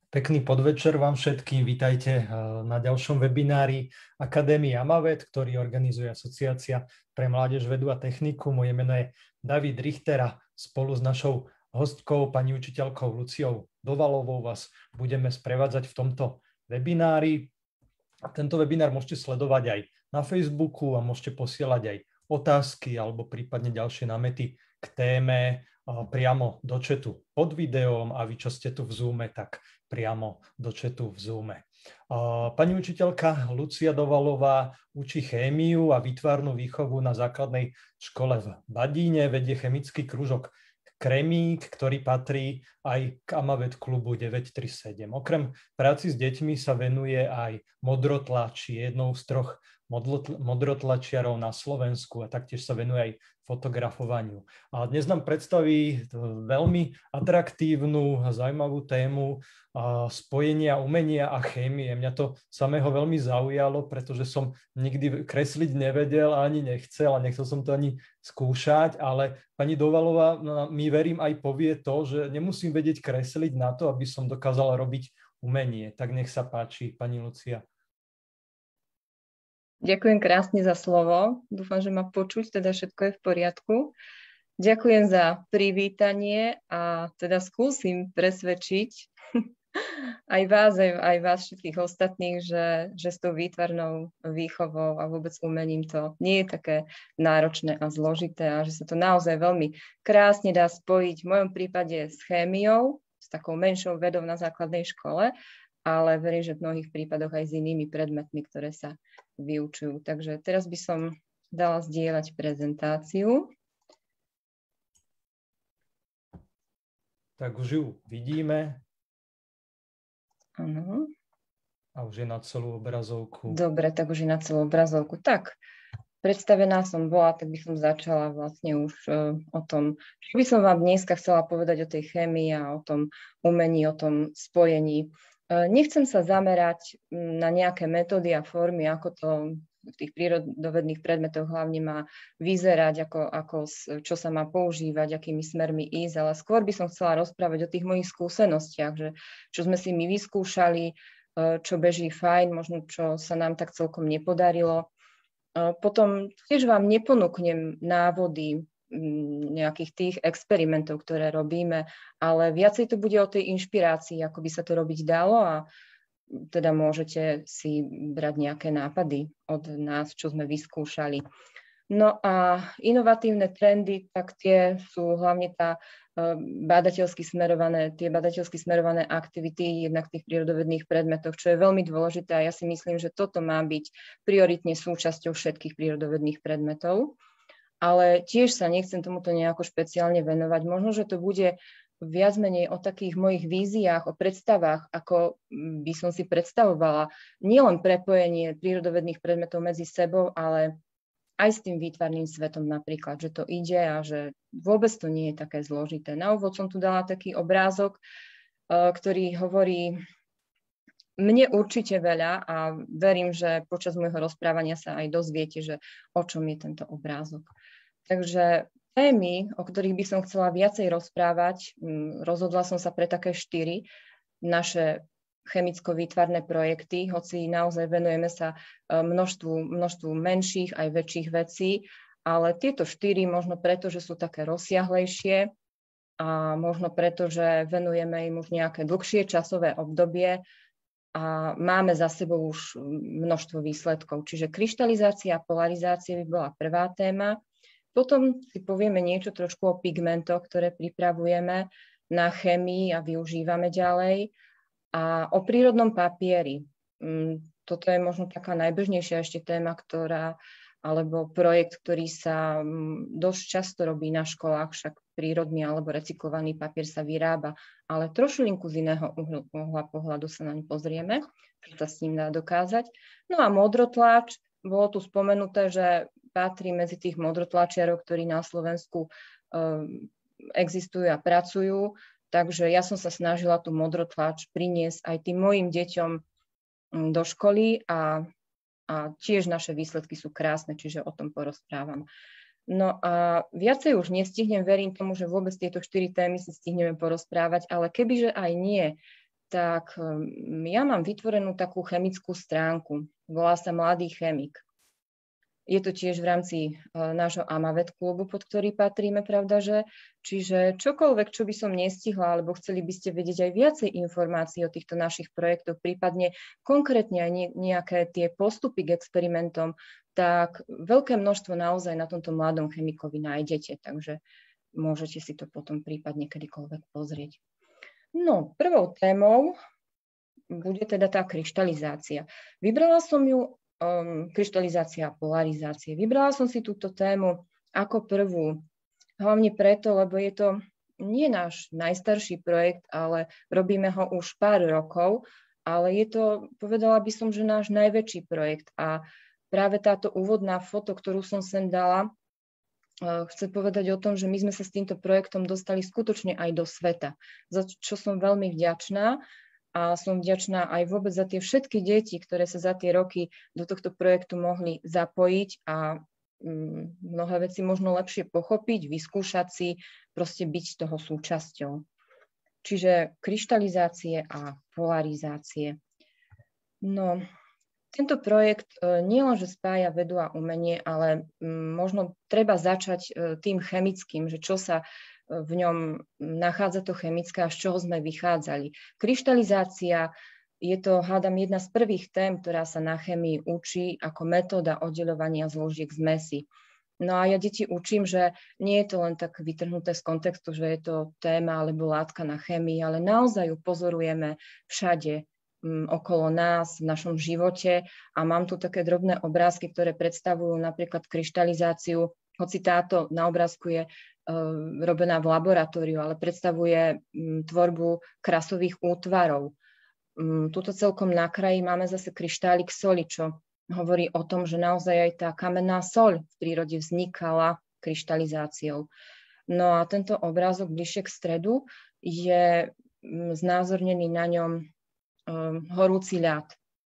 Pekný podvečer vám všetkým. Vítajte na ďalšom webinári Akadémie Amavet, ktorý organizuje Asociácia pre mládež, vedu a techniku. Moje meno je David Richter a spolu s našou hostkou, pani učiteľkou Luciou Dovalovou, vás budeme sprevádzať v tomto webinári. Tento webinár môžete sledovať aj na Facebooku a môžete posielať aj otázky alebo prípadne ďalšie námety k téme priamo do chatu pod videom, a vy, čo ste tu v Zoome, tak priamo do chatu v Zoome. Pani učiteľka Lucia Dovalová učí chémiu a výtvarnú výchovu na základnej škole v Badíne, vedie chemický krúžok Kremík, ktorý patrí aj k Amavet klubu 937. Okrem práci s deťmi sa venuje aj modrotlači, jednou z troch modrotlačiarov na Slovensku, a taktiež sa venuje aj fotografovaniu. A dnes nám predstaví veľmi atraktívnu a zaujímavú tému spojenia umenia a chémie. Mňa to samého veľmi zaujalo, pretože som nikdy kresliť nevedel a ani nechcel, a nechcel som to ani skúšať, ale pani Dovalová mi, verím, aj povie to, že nemusím vedieť kresliť na to, aby som dokázala robiť umenie. Tak nech sa páči, pani Lucia. Ďakujem krásne za slovo. Dúfam, že ma počuť, teda všetko je v poriadku. Ďakujem za privítanie a teda skúsim presvedčiť aj vás všetkých ostatných, že s tou výtvarnou výchovou a vôbec umením to nie je také náročné a zložité a že sa to naozaj veľmi krásne dá spojiť v mojom prípade s chémiou, s takou menšou vedou na základnej škole, ale verím, že v mnohých prípadoch aj s inými predmetmi, ktoré sa vyučujú. Takže teraz by som dala zdieľať prezentáciu. Tak už ju vidíme. Áno. A už je na celú obrazovku. Dobre, tak už je na celú obrazovku. Tak, predstavená som bola, tak by som začala vlastne už o tom, čo by som vám dneska chcela povedať o tej chémii a o tom umení, o tom spojení. Nechcem sa zamerať na nejaké metódy a formy, ako to v tých prírodovedných predmetoch hlavne má vyzerať, čo sa má používať, akými smermi ísť, ale skôr by som chcela rozprávať o tých mojich skúsenostiach, že čo sme si my vyskúšali, čo beží fajn, možno čo sa nám tak celkom nepodarilo. Potom tiež vám neponúknem návody nejakých tých experimentov, ktoré robíme, ale viacej to bude o tej inšpirácii, ako by sa to robiť dalo, a teda môžete si brať nejaké nápady od nás, čo sme vyskúšali. No a inovatívne trendy, tak tie sú hlavne badateľsky smerované aktivity jednak v tých prírodovedných predmetoch, čo je veľmi dôležité, a ja si myslím, že toto má byť prioritne súčasťou všetkých prírodovedných predmetov. Ale tiež sa nechcem tomuto nejako špeciálne venovať. Možno, že to bude viac menej o takých mojich víziách, o predstavách, ako by som si predstavovala nielen prepojenie prírodovedných predmetov medzi sebou, ale aj s tým výtvarným svetom napríklad, že to ide a že vôbec to nie je také zložité. Na úvod som tu dala taký obrázok, ktorý hovorí mne určite veľa, a verím, že počas môjho rozprávania sa aj dozviete, že o čom je tento obrázok. Takže témy, o ktorých by som chcela viacej rozprávať, rozhodla som sa pre také 4 naše chemicko-výtvarné projekty, hoci naozaj venujeme sa množstvu menších aj väčších vecí, ale tieto 4 možno preto, že sú také rozsiahlejšie, a možno preto, že venujeme im už nejaké dlhšie časové obdobie a máme za sebou už množstvo výsledkov. Čiže kryštalizácia a polarizácia by bola prvá téma. Potom si povieme niečo trošku o pigmentoch, ktoré pripravujeme na chémii a využívame ďalej. A o prírodnom papieri. Toto je možno taká najbežnejšia ešte téma, alebo projekt, ktorý sa dosť často robí na školách, však prírodný alebo recyklovaný papier sa vyrába, ale trošilinku z iného uhla pohľadu sa naň pozrieme, čo sa s ním dá dokázať. No a modrotlač, bolo tu spomenuté, že patrí medzi tých modrotlačiarov, ktorí na Slovensku existujú a pracujú, takže ja som sa snažila tú modrotlač priniesť aj tým mojim deťom do školy, a tiež naše výsledky sú krásne, čiže o tom porozprávam. No a viacej už nestihnem, verím tomu, že vôbec tieto 4 témy si stihneme porozprávať, ale kebyže aj nie, tak ja mám vytvorenú takú chemickú stránku. Volá sa Mladý chemik. Je to tiež v rámci nášho AMAVET klubu, pod ktorý patríme, pravda, že? Čiže čokoľvek, čo by som nestihla, alebo chceli by ste vedieť aj viacej informácií o týchto našich projektoch, prípadne konkrétne aj nejaké tie postupy k experimentom, tak veľké množstvo naozaj na tomto Mladom chemikovi nájdete, takže môžete si to potom prípadne kedykoľvek pozrieť. No, prvou témou bude teda tá kryštalizácia. Vybrala som ju kryštalizácia a polarizácie. Vybrala som si túto tému ako prvú, hlavne preto, lebo je to nie náš najstarší projekt, ale robíme ho už pár rokov, ale je to, povedala by som, že náš najväčší projekt. A práve táto úvodná foto, ktorú som sem dala, chce povedať o tom, že my sme sa s týmto projektom dostali skutočne aj do sveta, za čo som veľmi vďačná. A som vďačná aj vôbec za tie všetky deti, ktoré sa za tie roky do tohto projektu mohli zapojiť a mnohé veci možno lepšie pochopiť, vyskúšať si, proste byť toho súčasťou. Čiže kryštalizácie a polarizácie. No, tento projekt nielenže spája vedu a umenie, ale možno treba začať tým chemickým, že čo sa v ňom nachádza to chemické a z čoho sme vychádzali. Kryštalizácia je to, hádam, jedna z prvých tém, ktorá sa na chémii učí ako metóda oddeľovania zložiek zmesi. No a ja deti učím, že nie je to len tak vytrhnuté z kontextu, že je to téma alebo látka na chémii, ale naozaj ju pozorujeme všade okolo nás, v našom živote. A mám tu také drobné obrázky, ktoré predstavujú napríklad kryštalizáciu, hoci táto na obrázku je robená v laboratóriu, ale predstavuje tvorbu krasových útvarov. Tuto celkom na kraji máme zase kryštálik soli, čo hovorí o tom, že naozaj aj tá kamenná soľ v prírode vznikala kryštalizáciou. No a tento obrázok bližšie k stredu je znázornený na ňom horúci ľad,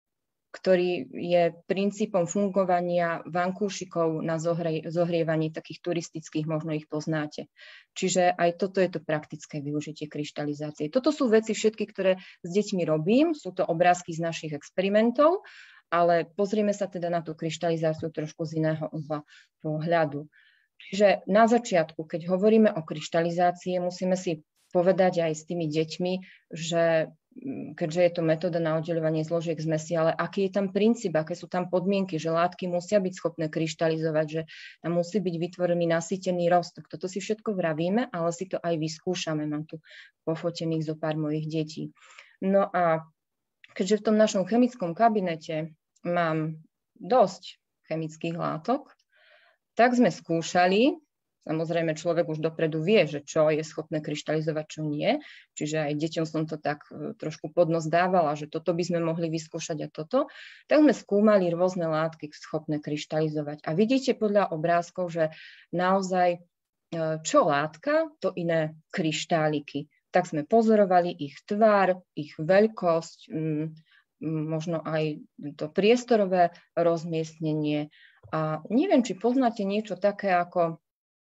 ktorý je princípom fungovania vankúšikov na zohrievaní takých turistických, možno ich poznáte. Čiže aj toto je to praktické využitie kryštalizácie. Toto sú veci všetky, ktoré s deťmi robím, sú to obrázky z našich experimentov, ale pozrieme sa teda na tú kryštalizáciu trošku z iného uhla pohľadu. Čiže na začiatku, keď hovoríme o kryštalizácii, musíme si povedať aj s tými deťmi, že keďže je to metóda na oddeľovanie zložiek zmesi, ale aký je tam princíp, aké sú tam podmienky, že látky musia byť schopné kryštalizovať, že tam musí byť vytvorený nasýtený roztok. Toto si všetko vravíme, ale si to aj vyskúšame. Mám tu pofotených zo pár mojich detí. No a keďže v tom našom chemickom kabinete mám dosť chemických látok, tak sme skúšali. Samozrejme, človek už dopredu vie, že čo je schopné kryštalizovať, čo nie. Čiže aj deťom som to tak trošku pod nos dávala, že toto by sme mohli vyskúšať a toto. Tak sme skúmali rôzne látky schopné kryštalizovať. A vidíte podľa obrázkov, že naozaj čo látka, to iné kryštáliky. Tak sme pozorovali ich tvar, ich veľkosť, možno aj to priestorové rozmiestnenie. A neviem, či poznáte niečo také ako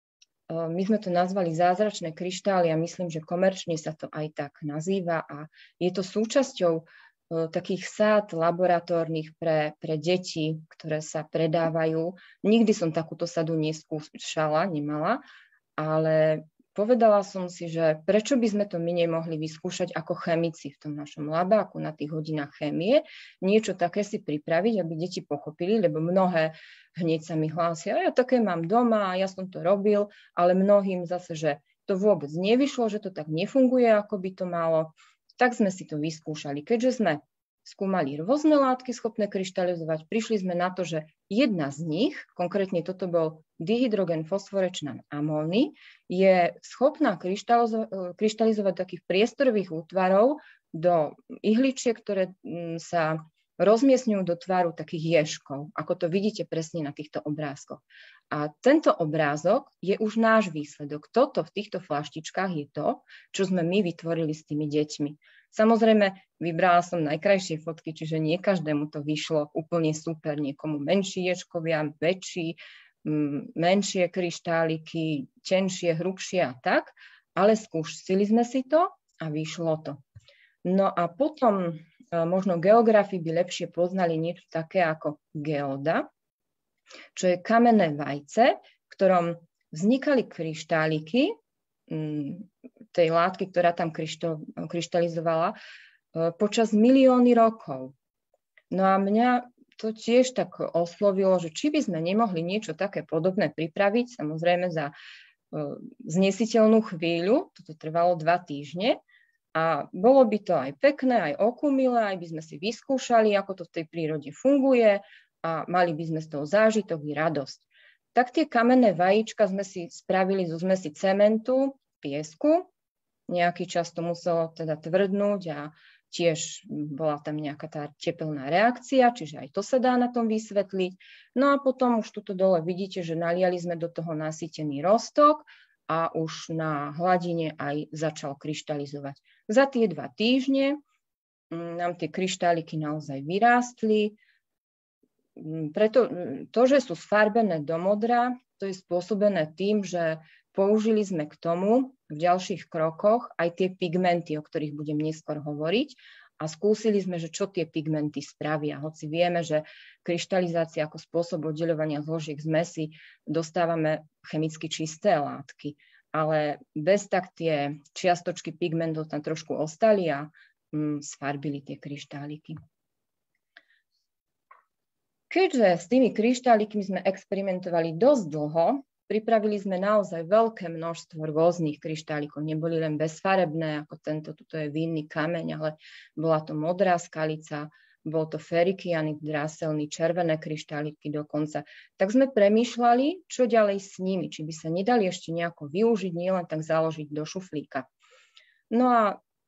my sme to nazvali zázračné kryštály a myslím, že komerčne sa to aj tak nazýva a je to súčasťou takých sád laboratórnych pre deti, ktoré sa predávajú. Nikdy som takúto sadu neskúšala, nemala, ale povedala som si, že prečo by sme to my nemohli vyskúšať ako chemici v tom našom labáku na tých hodinách chémie, niečo také si pripraviť, aby deti pochopili, lebo mnohé hneď sa mi hlásia, ja také mám doma, ja som to robil, ale mnohým zase, že to vôbec nevyšlo, že to tak nefunguje, ako by to malo, tak sme si to vyskúšali. Keďže sme skúmali rôzne látky schopné kryštalizovať, prišli sme na to, že jedna z nich, konkrétne toto bol dihydrogen fosforečnan amóny, je schopná kryštalizovať takých priestorových útvarov do ihličiek, ktoré sa rozmiestňujú do tvaru takých ježkov, ako to vidíte presne na týchto obrázkoch. A tento obrázok je už náš výsledok. Toto v týchto flaštičkách je to, čo sme my vytvorili s tými deťmi. Samozrejme, vybrala som najkrajšie fotky, čiže nie každému to vyšlo úplne super, niekomu menší ježkovia, väčší, menšie kryštáliky, tenšie, hrubšie a tak, ale skúsili sme si to a vyšlo to. No a potom možno geografi by lepšie poznali niečo také ako geóda, čo je kamenné vajce, v ktorom vznikali kryštáliky tej látky, ktorá tam kryštalizovala počas milióny rokov. No a mňa to tiež tak oslovilo, že či by sme nemohli niečo také podobné pripraviť, samozrejme za znesiteľnú chvíľu, toto trvalo 2 týždne, a bolo by to aj pekné, aj okumilé, aj by sme si vyskúšali, ako to v tej prírode funguje a mali by sme z toho zážitok i radosť. Tak tie kamenné vajíčka sme si spravili zo zmesi cementu, piesku, nejaký čas to muselo teda tvrdnúť a tiež bola tam nejaká tá tepelná reakcia, čiže aj to sa dá na tom vysvetliť. No a potom už tuto dole vidíte, že naliali sme do toho nasýtený roztok a už na hladine aj začal kryštalizovať. Za tie 2 týždne nám tie kryštáliky naozaj vyrástli. Preto to, že sú sfarbené do modra, to je spôsobené tým, že použili sme k tomu v ďalších krokoch aj tie pigmenty, o ktorých budem neskôr hovoriť, a skúsili sme, že čo tie pigmenty spravia. Hoci vieme, že kryštalizácia ako spôsob oddeľovania zložiek zmesi dostávame chemicky čisté látky, ale bez tak tie čiastočky pigmentov tam trošku ostali a sfarbili tie kryštáliky. Keďže s tými kryštálikmi sme experimentovali dosť dlho, pripravili sme naozaj veľké množstvo rôznych kryštálikov. Neboli len bezfarebné, ako tento, tuto je vinný kameň, ale bola to modrá skalica, bol to ferikianit dráselný, červené kryštáliky dokonca. Tak sme premýšľali, čo ďalej s nimi, či by sa nedali ešte nejako využiť, nielen tak založiť do šuflíka. No a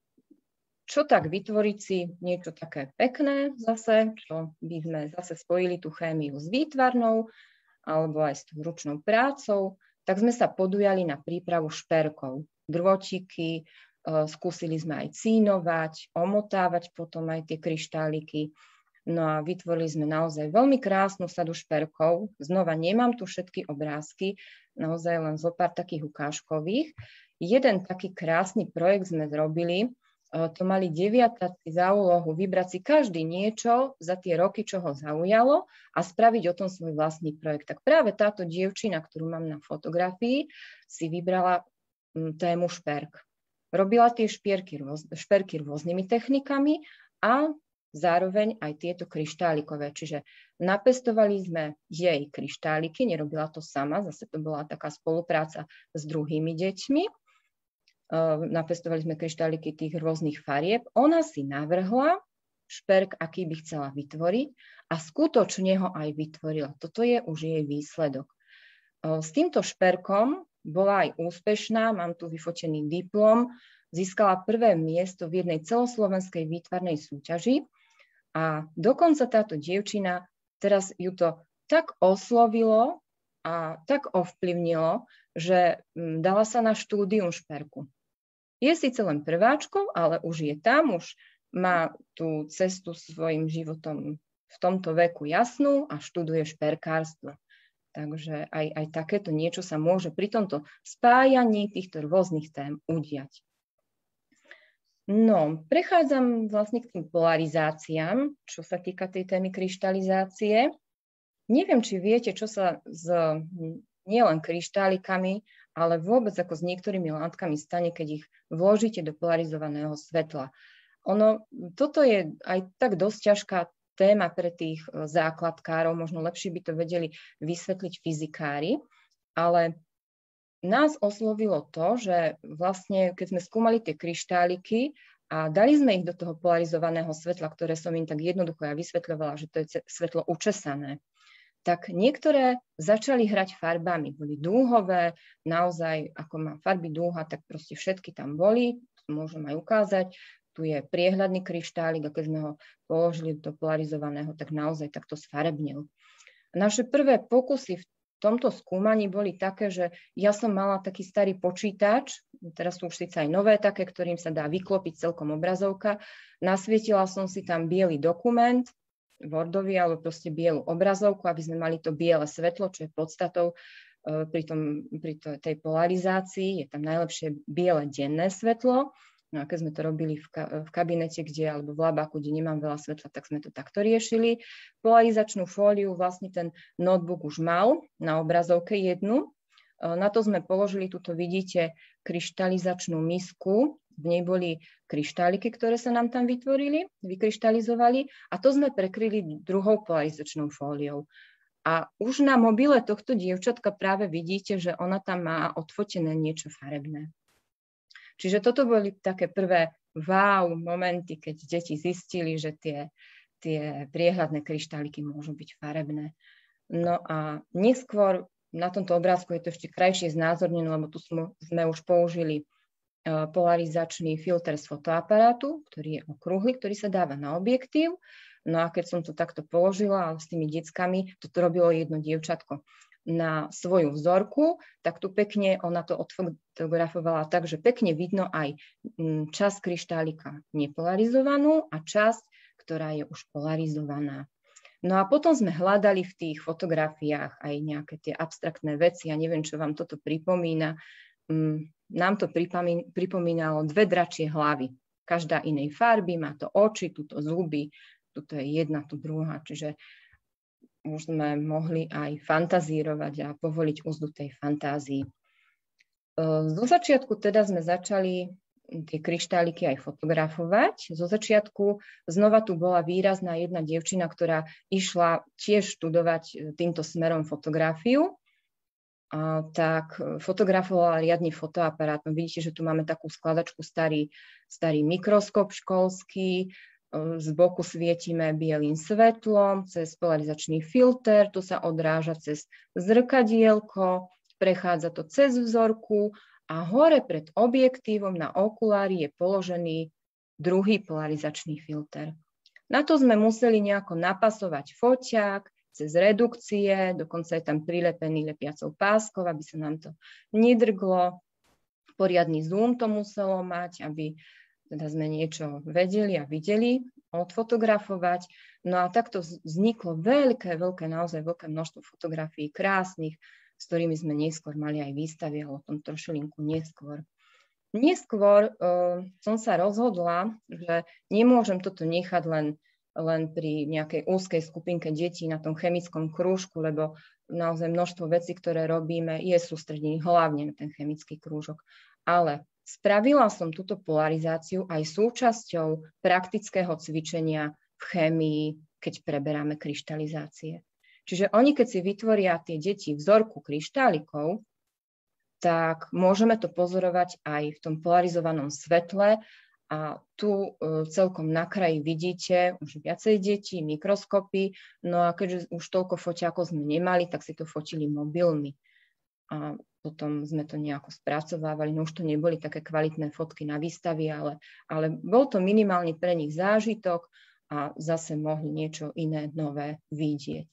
čo tak vytvoriť si niečo také pekné zase, čo by sme zase spojili tú chémiu s výtvarnou alebo aj s tou ručnou prácou, tak sme sa podujali na prípravu šperkov, drôtiky, skúsili sme aj cínovať, omotávať potom aj tie kryštáliky. No a vytvorili sme naozaj veľmi krásnu sadu šperkov. Znova nemám tu všetky obrázky, naozaj len zo pár takých ukážkových. Jeden taký krásny projekt sme zrobili. To mali deviatáci za úlohu vybrať si každý niečo za tie roky, čo ho zaujalo, a spraviť o tom svoj vlastný projekt. Tak práve táto dievčina, ktorú mám na fotografii, si vybrala tému šperk. Robila tie šperky rôznymi technikami a zároveň aj tieto kryštálikové. Čiže napestovali sme jej kryštáliky, nerobila to sama, zase to bola taká spolupráca s druhými deťmi. Napestovali sme kryštáliky tých rôznych farieb. Ona si navrhla šperk, aký by chcela vytvoriť, a skutočne ho aj vytvorila. Toto je už jej výsledok. S týmto šperkom bola aj úspešná, mám tu vyfotený diplom, získala prvé miesto v jednej celoslovenskej výtvarnej súťaži a dokonca táto dievčina, teraz ju to tak oslovilo a tak ovplyvnilo, že dala sa na štúdium šperku. Je síce len prváčkou, ale už je tam, už má tú cestu svojim životom v tomto veku jasnú a študuje šperkárstvo. Takže aj takéto niečo sa môže pri tomto spájaní týchto rôznych tém udiať. No, prechádzam vlastne k tým polarizáciám, čo sa týka tej témy kryštalizácie. Neviem, či viete, čo sa s nielen kryštálikami, ale vôbec ako s niektorými látkami stane, keď ich vložíte do polarizovaného svetla. Toto je aj tak dosť ťažká téma pre tých základkárov, možno lepšie by to vedeli vysvetliť fyzikári, ale nás oslovilo to, že vlastne, keď sme skúmali tie kryštáliky a dali sme ich do toho polarizovaného svetla, ktoré som im tak jednoducho ja vysvetľovala, že to je svetlo učesané, tak niektoré začali hrať farbami, boli dúhové, naozaj, ako má farby dúha, tak proste všetky tam boli, môžem aj ukázať. Tu je priehľadný kryštálik a keď sme ho položili do polarizovaného, tak naozaj takto sfarebnil. Naše prvé pokusy v tomto skúmaní boli také, že ja som mala taký starý počítač, teraz sú už síce aj nové také, ktorým sa dá vyklopiť celkom obrazovka, nasvietila som si tam biely dokument, Wordovi, alebo proste bielu obrazovku, aby sme mali to biele svetlo, čo je podstatou pri tej polarizácii. Je tam najlepšie biele denné svetlo. No a keď sme to robili v kabinete, alebo v labáku, kde nemám veľa svetla, tak sme to takto riešili. Polarizačnú fóliu vlastne ten notebook už mal na obrazovke jednu. Na to sme položili, tuto vidíte, kryštalizačnú misku. V nej boli kryštáliky, ktoré sa nám tam vytvorili, vykryštalizovali a to sme prekryli druhou polarizačnou fóliou. A už na mobile tohto dievčatka práve vidíte, že ona tam má odfotené niečo farebné. Čiže toto boli také prvé wow momenty, keď deti zistili, že tie priehľadné kryštáliky môžu byť farebné. No a neskôr na tomto obrázku je to ešte krajšie znázornené, lebo tu sme už použili polarizačný filter z fotoaparátu, ktorý je okrúhly, ktorý sa dáva na objektív. No a keď som to takto položila s tými deckami, toto robilo jedno dievčatko na svoju vzorku, tak tu pekne ona to odfotografovala tak, že pekne vidno aj časť kryštálika nepolarizovanú a časť, ktorá je už polarizovaná. No a potom sme hľadali v tých fotografiách aj nejaké tie abstraktné veci. Ja neviem, čo vám toto pripomína. Nám to pripomínalo dve dračie hlavy. Každá inej farby, má to oči, tuto zuby, tuto je jedna, tu druhá. Čiže už sme mohli aj fantazírovať a povoliť úzdu tej fantázii. Zo začiatku teda sme začali tie kryštáliky aj fotografovať. Zo začiatku znova tu bola výrazná jedna dievčina, ktorá išla tiež študovať týmto smerom fotografiu. Tak fotografovala riadne fotoaparátom. Vidíte, že tu máme takú skladačku, starý mikroskop školský, z boku svietime bielým svetlom, cez polarizačný filter, to sa odráža cez zrkadielko, prechádza to cez vzorku a hore pred objektívom na okulári je položený druhý polarizačný filter. Na to sme museli nejako napasovať foťák, cez redukcie, dokonca je tam prilepený lepiacou páskou, aby sa nám to nedrglo. Poriadny zoom to muselo mať, aby teda sme niečo vedeli a videli odfotografovať. No a takto vzniklo naozaj veľké množstvo fotografií krásnych, s ktorými sme neskôr mali aj výstavy, ale o tom trošilinku neskôr. Neskôr som sa rozhodla, že nemôžem toto nechať len pri nejakej úzkej skupinke detí na tom chemickom krúžku, lebo naozaj množstvo vecí, ktoré robíme, je sústredené hlavne na ten chemický krúžok. Ale spravila som túto polarizáciu aj súčasťou praktického cvičenia v chémii, keď preberáme kryštalizácie. Čiže oni, keď si vytvoria tie deti vzorku kryštálikov, tak môžeme to pozorovať aj v tom polarizovanom svetle. A tu celkom na kraji vidíte už viacej detí, mikroskopy. No a keďže už toľko foťákov sme nemali, tak si to fotili mobilmi. A potom sme to nejako spracovávali. No už to neboli také kvalitné fotky na výstavy, ale bol to minimálne pre nich zážitok a zase mohli niečo iné, nové vidieť.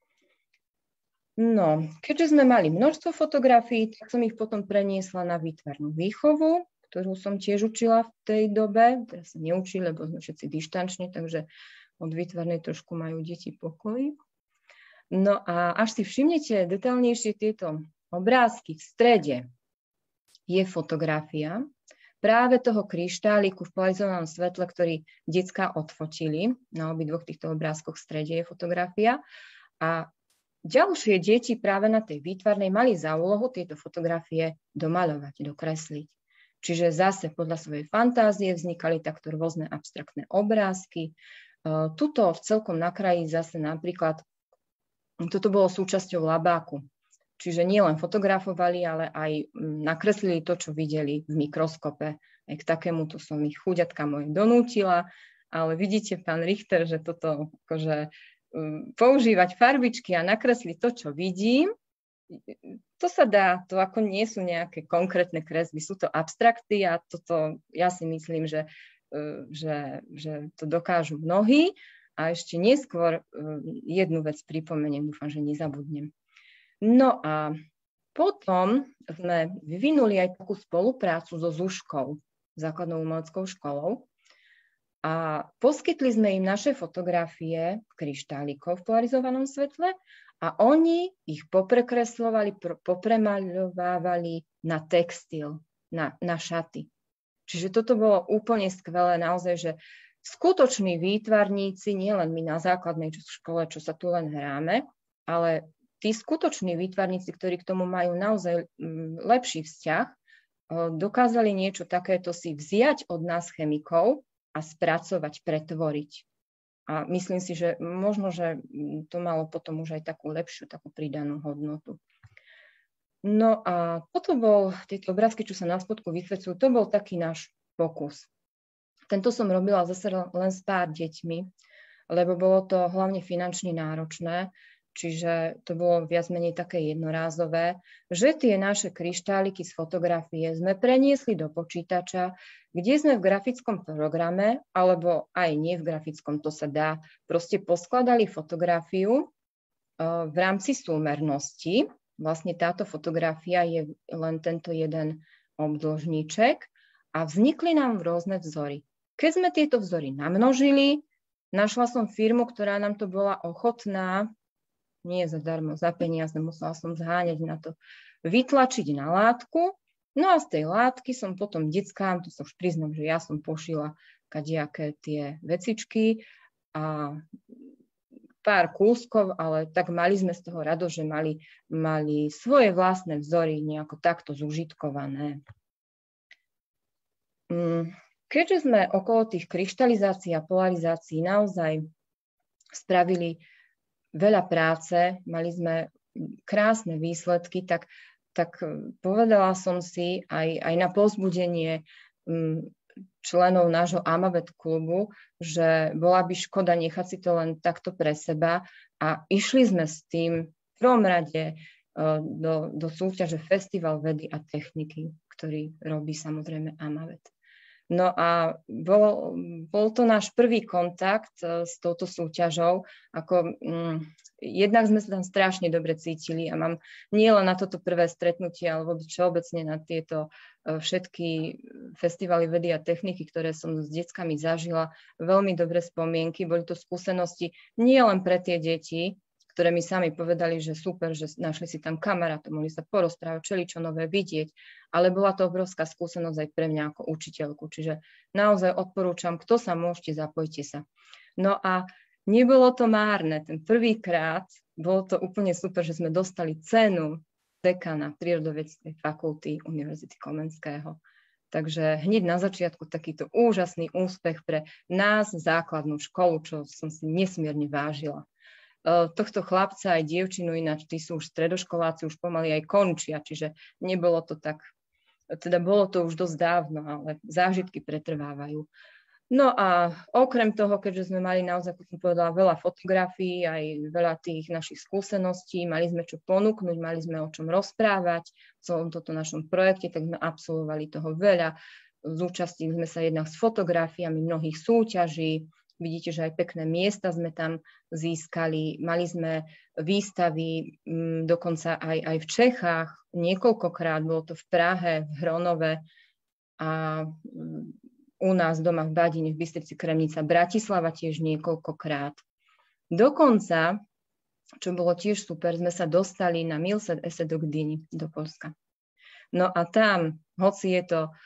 No, keďže sme mali množstvo fotografií, tak som ich potom preniesla na výtvarnú výchovu, ktorú som tiež učila v tej dobe. Teraz sa neučili, lebo sme všetci dištančne, takže od výtvarnej trošku majú deti pokoj. No a až si všimnete detailnejšie tieto obrázky, v strede je fotografia práve toho kryštáliku v polarizovanom svetle, ktorý decká odfotili. Na obidvoch týchto obrázkoch v strede je fotografia. A ďalšie deti práve na tej výtvarnej mali za úlohu tieto fotografie domaľovať, dokresliť. Čiže zase podľa svojej fantázie vznikali takto rôzne abstraktné obrázky. Tuto celkom na kraji zase napríklad, toto bolo súčasťou labáku. Čiže nielen fotografovali, ale aj nakreslili to, čo videli v mikroskope. Aj k takémuto som ich chuďatka moje donútila, ale vidíte, pán Richter, že toto akože používať farbičky a nakresliť to, čo vidím, to sa dá, to ako nie sú nejaké konkrétne kresby, sú to abstrakty a toto ja si myslím, že to dokážu mnohí. A ešte neskôr jednu vec pripomeniem, dúfam, že nezabudnem. No a potom sme vyvinuli aj takú spoluprácu so ZUŠkou, základnou umeleckou školou, a poskytli sme im naše fotografie kryštálikov v polarizovanom svetle a oni ich poprekreslovali, popremaľovávali na textil, na šaty. Čiže toto bolo úplne skvelé, naozaj, že skutoční výtvarníci, nielen my na základnej škole, čo sa tu len hráme, ale tí skutoční výtvarníci, ktorí k tomu majú naozaj lepší vzťah, dokázali niečo takéto si vziať od nás chemikov a spracovať, pretvoriť. A myslím si, že možno, že to malo potom už aj takú lepšiu, takú pridanú hodnotu. No a toto bol, tieto obrázky, čo sa na spodku vysvetľujú, to bol taký náš pokus. Tento som robila zase len s pár deťmi, lebo bolo to hlavne finančne náročné, čiže to bolo viac menej také jednorázové, že tie naše kryštáliky z fotografie sme preniesli do počítača, kde sme v grafickom programe, alebo aj nie v grafickom, to sa dá, proste poskladali fotografiu v rámci súmernosti. Vlastne táto fotografia je len tento jeden obdĺžniček a vznikli nám rôzne vzory. Keď sme tieto vzory namnožili, našla som firmu, ktorá nám to bola ochotná, nie zadarmo, za peniaze, musela som zháňať na to, vytlačiť na látku. No a z tej látky som potom deckám, to sa už priznám, že ja som pošila kadejaké tie vecičky a pár kúskov, ale tak mali sme z toho radosť, že mali svoje vlastné vzory nejako takto zužitkované. Keďže sme okolo tých kryštalizácií a polarizácií naozaj spravili veľa práce, mali sme krásne výsledky, tak povedala som si aj na povzbudenie členov nášho Amavet klubu, že bola by škoda nechať si to len takto pre seba a išli sme s tým v prvom rade do súťaže Festival vedy a techniky, ktorý robí samozrejme Amavet. No a bol to náš prvý kontakt s touto súťažou. Jednak sme sa tam strašne dobre cítili a mám nielen na toto prvé stretnutie, ale všeobecne na tieto všetky festivaly vedy a techniky, ktoré som s deckami zažila, veľmi dobré spomienky. Boli to skúsenosti nielen pre tie deti, ktoré mi sami povedali, že super, že našli si tam kamarátov, mohli sa porozprávať, čeličo nové vidieť, ale bola to obrovská skúsenosť aj pre mňa ako učiteľku. Čiže naozaj odporúčam, kto sa môžete, zapojte sa. No a nebolo to márne. Ten prvýkrát bolo to úplne super, že sme dostali cenu dekana Prírodovedeckej fakulty Univerzity Komenského. Takže hneď na začiatku takýto úžasný úspech pre nás, základnú školu, čo som si nesmierne vážila. Tohto chlapca aj dievčinu, ináč tí sú už stredoškoláci, už pomaly aj končia, čiže nebolo to tak, teda bolo to už dosť dávno, ale zážitky pretrvávajú. No a okrem toho, keďže sme mali naozaj, ako som povedala, veľa fotografií, aj veľa tých našich skúseností, mali sme čo ponúknuť, mali sme o čom rozprávať v celom toto našom projekte, tak sme absolvovali toho veľa. Zúčastnili sme sa jednak s fotografiami mnohých súťaží. Vidíte, že aj pekné miesta sme tam získali. Mali sme výstavy dokonca aj v Čechách. Niekoľkokrát, bolo to v Prahe, v Hronove a u nás doma v Badine, v Bystrici Kremnica, Bratislava tiež niekoľkokrát. Dokonca, čo bolo tiež super, sme sa dostali na Milsad Ese do Gdyni, do Poľska. No a tam, hoci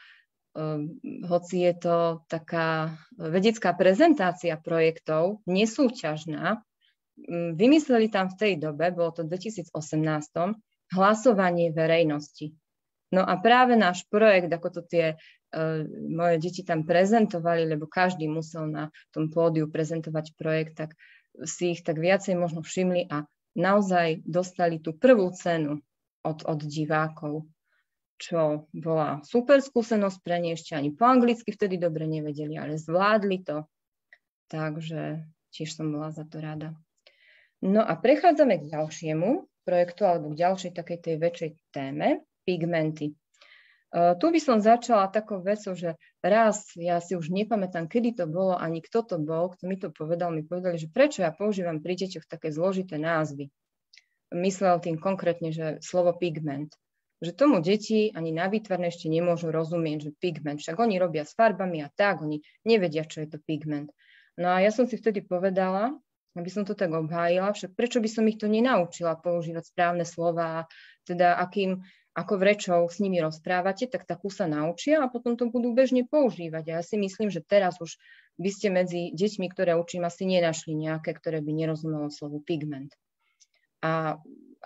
je to taká vedecká prezentácia projektov, nesúťažná, vymysleli tam v tej dobe, bolo to v 2018, hlasovanie verejnosti. No a práve náš projekt, ako to tie moje deti tam prezentovali, lebo každý musel na tom pódiu prezentovať projekt, tak si ich tak viacej možno všimli a naozaj dostali tú prvú cenu od divákov, čo bola super skúsenosť pre ne, ešte ani po anglicky vtedy dobre nevedeli, ale zvládli to. Takže tiež som bola za to rada. No a prechádzame k ďalšiemu projektu alebo k ďalšej takej tej väčšej téme, pigmenty. Tu by som začala takou vecou, že raz, ja si už nepamätám, kedy to bolo, ani kto to bol, kto mi to povedal, mi povedali, že prečo ja používam pri deťoch také zložité názvy. Myslel tým konkrétne, že slovo pigment. Že tomu deti ani na výtvarne ešte nemôžu rozumieť, že pigment. Však oni robia s farbami a tak, oni nevedia, čo je to pigment. No a ja som si vtedy povedala, aby som to tak obhájila, však prečo by som ich to nenaučila používať správne slová, teda ako vrečou s nimi rozprávate, tak takú sa naučia a potom to budú bežne používať. A ja si myslím, že teraz už by ste medzi deťmi, ktoré učím, asi nenašli nejaké, ktoré by nerozumelo slovu pigment. A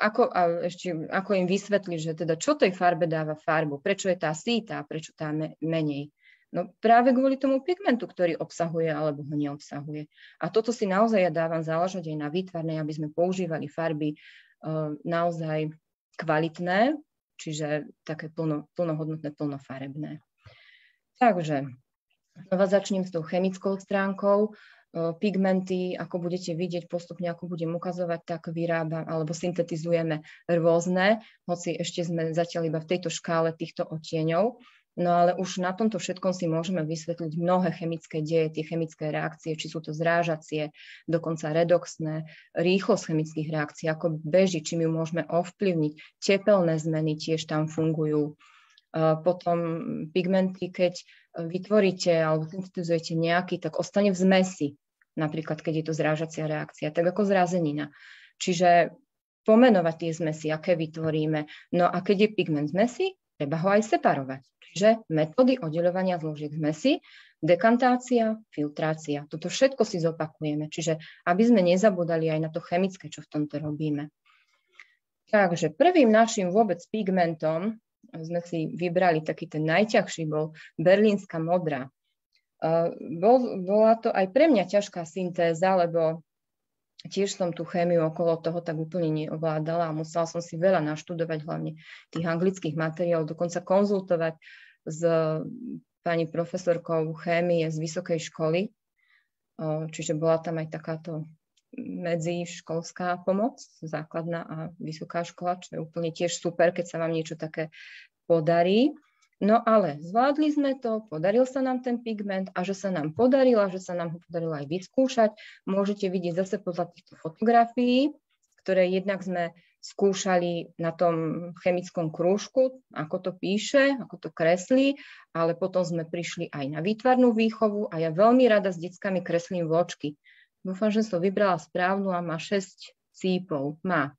ako im vysvetliť, že teda čo tej farbe dáva farbu, prečo je tá síta, prečo tá menej. No práve kvôli tomu pigmentu, ktorý obsahuje alebo ho neobsahuje. A toto si naozaj ja dávam záležať aj na výtvarnej, aby sme používali farby naozaj kvalitné, čiže také plnohodnotné, plnofarebné. Takže znova začnem s tou chemickou stránkou. Pigmenty, ako budete vidieť postupne, ako budem ukazovať, tak vyrábam alebo syntetizujeme rôzne, hoci ešte sme zatiaľ iba v tejto škále týchto odtieňov. No ale už na tomto všetkom si môžeme vysvetliť mnohé chemické deje, tie chemické reakcie, či sú to zrážacie, dokonca redoxné, rýchlosť chemických reakcií, ako beží, čím ju môžeme ovplyvniť. Tepelné zmeny tiež tam fungujú. Potom pigmenty, keď vytvoríte alebo syntetizujete nejaký, tak ostane v zmesi, napríklad keď je to zrážacia reakcia, tak ako zrazenina. Čiže pomenovať tie zmesi, aké vytvoríme. No a keď je pigment zmesi, treba ho aj separovať. Čiže metódy oddeľovania zložiek zmesi, dekantácia, filtrácia. Toto všetko si zopakujeme. Čiže aby sme nezabudali aj na to chemické, čo v tomto robíme. Takže prvým našim vôbec pigmentom sme si vybrali taký ten najťažší, bol berlínska modrá. Bola to aj pre mňa ťažká syntéza, lebo tiež som tú chémiu okolo toho tak úplne neovládala a musela som si veľa naštudovať, hlavne tých anglických materiálov, dokonca konzultovať s pani profesorkou chémie z vysokej školy. Čiže bola tam aj takáto medziškolská pomoc, základná a vysoká škola, čo je úplne tiež super, keď sa vám niečo také podarí. No ale zvládli sme to, podaril sa nám ten pigment a že sa nám podarilo aj vyskúšať, môžete vidieť zase podľa týchto fotografií, ktoré jednak sme skúšali na tom chemickom krúžku, ako to píše, ako to kreslí, ale potom sme prišli aj na výtvarnú výchovu a ja veľmi rada s deckami kreslím vločky. Dúfam, že som vybrala správnu a má 6 cípov. Má.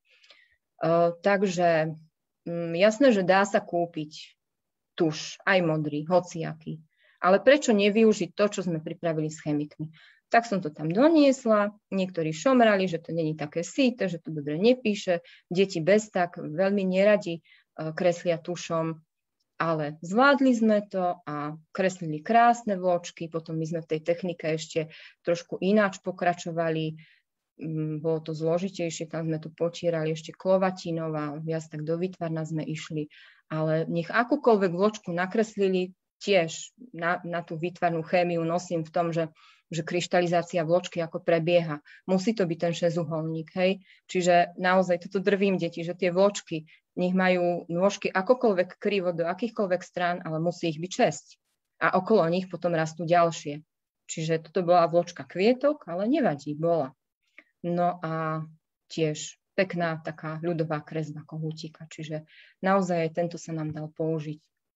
Takže jasné, že dá sa kúpiť tuš, aj modrý, hociaký. Ale prečo nevyužiť to, čo sme pripravili s chemikmi? Tak som to tam doniesla, niektorí šomrali, že to není také síte, že to dobre nepíše, deti bez tak veľmi neradi kreslia tušom, ale zvládli sme to a kreslili krásne vločky, potom my sme v tej technike ešte trošku ináč pokračovali, bolo to zložitejšie, tam sme to počírali ešte klovatinov a viac tak do výtvarna sme išli, ale nech akúkoľvek vločku nakreslili, tiež na tú výtvarnú chémiu nosím v tom, že kryštalizácia vločky ako prebieha. Musí to byť ten šesťuholník, hej? Čiže naozaj toto drvím deti, že tie vločky, nech majú nôžky akokoľvek krivo do akýchkoľvek strán, ale musí ich byť 6. A okolo nich potom rastú ďalšie. Čiže toto bola vločka kvietok, ale nevadí, bola. No a tiež pekná taká ľudová kresba kohútika, čiže naozaj aj tento sa nám dal použiť.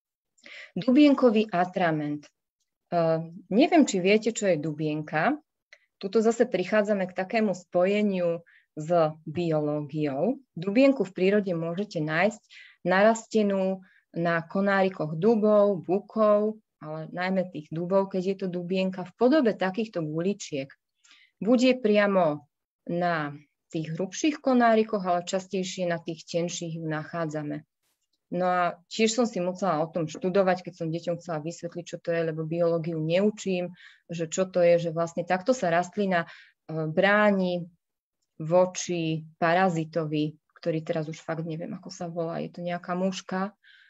Dubienkový atrament. Neviem, či viete, čo je dubienka. Tuto zase prichádzame k takému spojeniu s biológiou. Dubienku v prírode môžete nájsť narastenú na konárikoch dubov, bukov, ale najmä tých dubov, keď je to dubienka v podobe takýchto guličiek. Buď je priamo na tých hrubších konárikoch, ale častejšie na tých tenších ju nachádzame. No a tiež som si musela o tom študovať, keď som deťom chcela vysvetliť, čo to je, lebo biológiu neučím, že čo to je, že vlastne takto sa rastlina bráni voči parazitovi, ktorý teraz už fakt neviem, ako sa volá, je to nejaká muška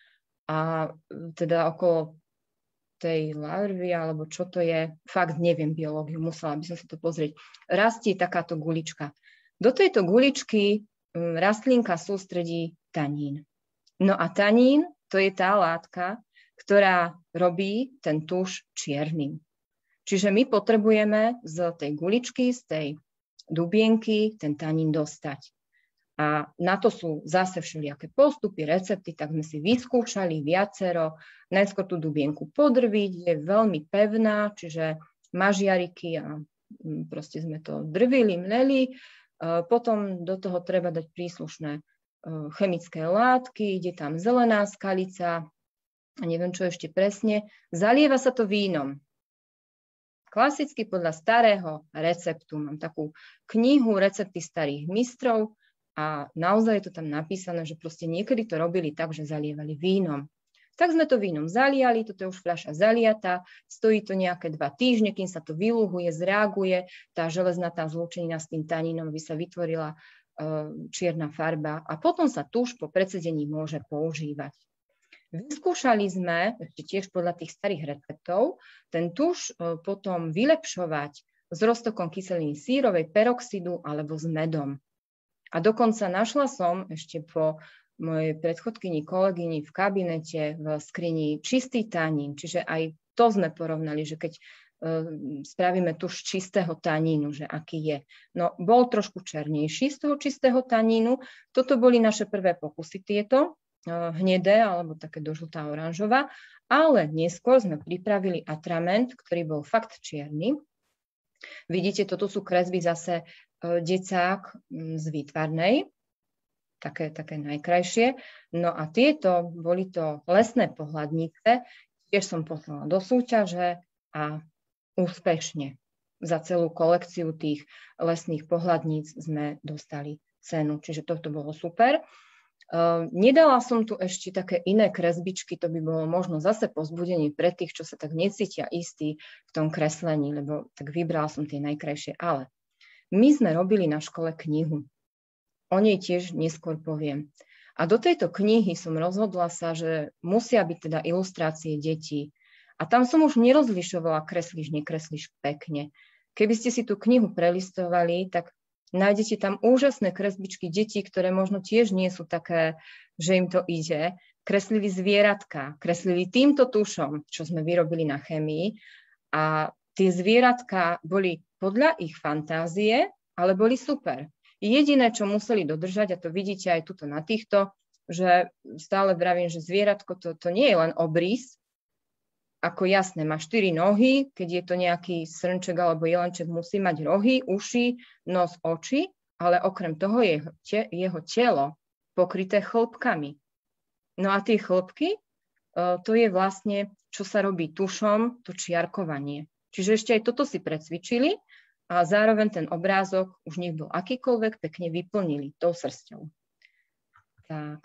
a teda okolo tej larvy, alebo čo to je, fakt neviem biológiu, musela by som si to pozrieť. Rastie takáto gulička. Do tejto guličky rastlinka sústredí tanín. No a tanín, to je tá látka, ktorá robí ten tuš čiernym. Čiže my potrebujeme z tej guličky, z tej dubienky ten tanín dostať. A na to sú zase všelijaké postupy, recepty, tak sme si vyskúšali viacero. Najskôr tú dubienku podrviť, je veľmi pevná, čiže mažiariky a proste sme to drvili, mleli. Potom do toho treba dať príslušné chemické látky, ide tam zelená skalica, a neviem čo ešte presne, zalieva sa to vínom. Klasicky podľa starého receptu. Mám takú knihu Recepty starých mistrov a naozaj je to tam napísané, že proste niekedy to robili tak, že zalievali vínom. Tak sme to vínom zaliali, toto je už fľaša zaliata, stojí to nejaké 2 týždne, kým sa to vyluhuje, zreaguje, tá železnatá zlúčenina s tým tanínom, by sa vytvorila čierna farba a potom sa tuš po precedení môže používať. Vyskúšali sme, ešte tiež podľa tých starých receptov, ten tuš potom vylepšovať s roztokom kyseliny sírovej, peroxidu alebo s medom. A dokonca našla som ešte po mojej predchodkyni, kolegyni v kabinete v skrini čistý tanín, čiže aj to sme porovnali, že keď spravíme tuš čistého tanínu, že aký je. No, bol trošku černejší z toho čistého tanínu. Toto boli naše prvé pokusy tieto, hnedé alebo také dožltá oranžová, ale neskôr sme pripravili atrament, ktorý bol fakt čierny. Vidíte, toto sú kresby zase decák z výtvarnej, také najkrajšie. No a tieto, boli to lesné pohľadnice, tiež som poslala do súťaže a úspešne. Za celú kolekciu tých lesných pohľadníc sme dostali cenu, čiže toto bolo super. Nedala som tu ešte také iné kresbičky, to by bolo možno zase povzbudenie pre tých, čo sa tak necítia istí v tom kreslení, lebo tak vybrala som tie najkrajšie. Ale my sme robili na škole knihu. O nej tiež neskôr poviem. A do tejto knihy som rozhodla sa, že musia byť teda ilustrácie detí. A tam som už nerozlišovala, kreslíš, nekreslíš pekne. Keby ste si tú knihu prelistovali, tak nájdete tam úžasné kresbičky detí, ktoré možno tiež nie sú také, že im to ide. Kreslili zvieratka, kreslili týmto tušom, čo sme vyrobili na chémii. A tie zvieratka boli podľa ich fantázie, ale boli super. Jediné, čo museli dodržať, a to vidíte aj tuto na týchto, že stále vravím, že zvieratko to nie je len obrys, ako jasné, má 4 nohy, keď je to nejaký srnček alebo jelenček, musí mať rohy, uši, nos, oči, ale okrem toho je jeho telo pokryté chlpkami. No a tie chlpky, to je vlastne, čo sa robí tušom, to čiarkovanie. Čiže ešte aj toto si precvičili a zároveň ten obrázok, už nech bol akýkoľvek, pekne vyplnili tou srsťou. Tak.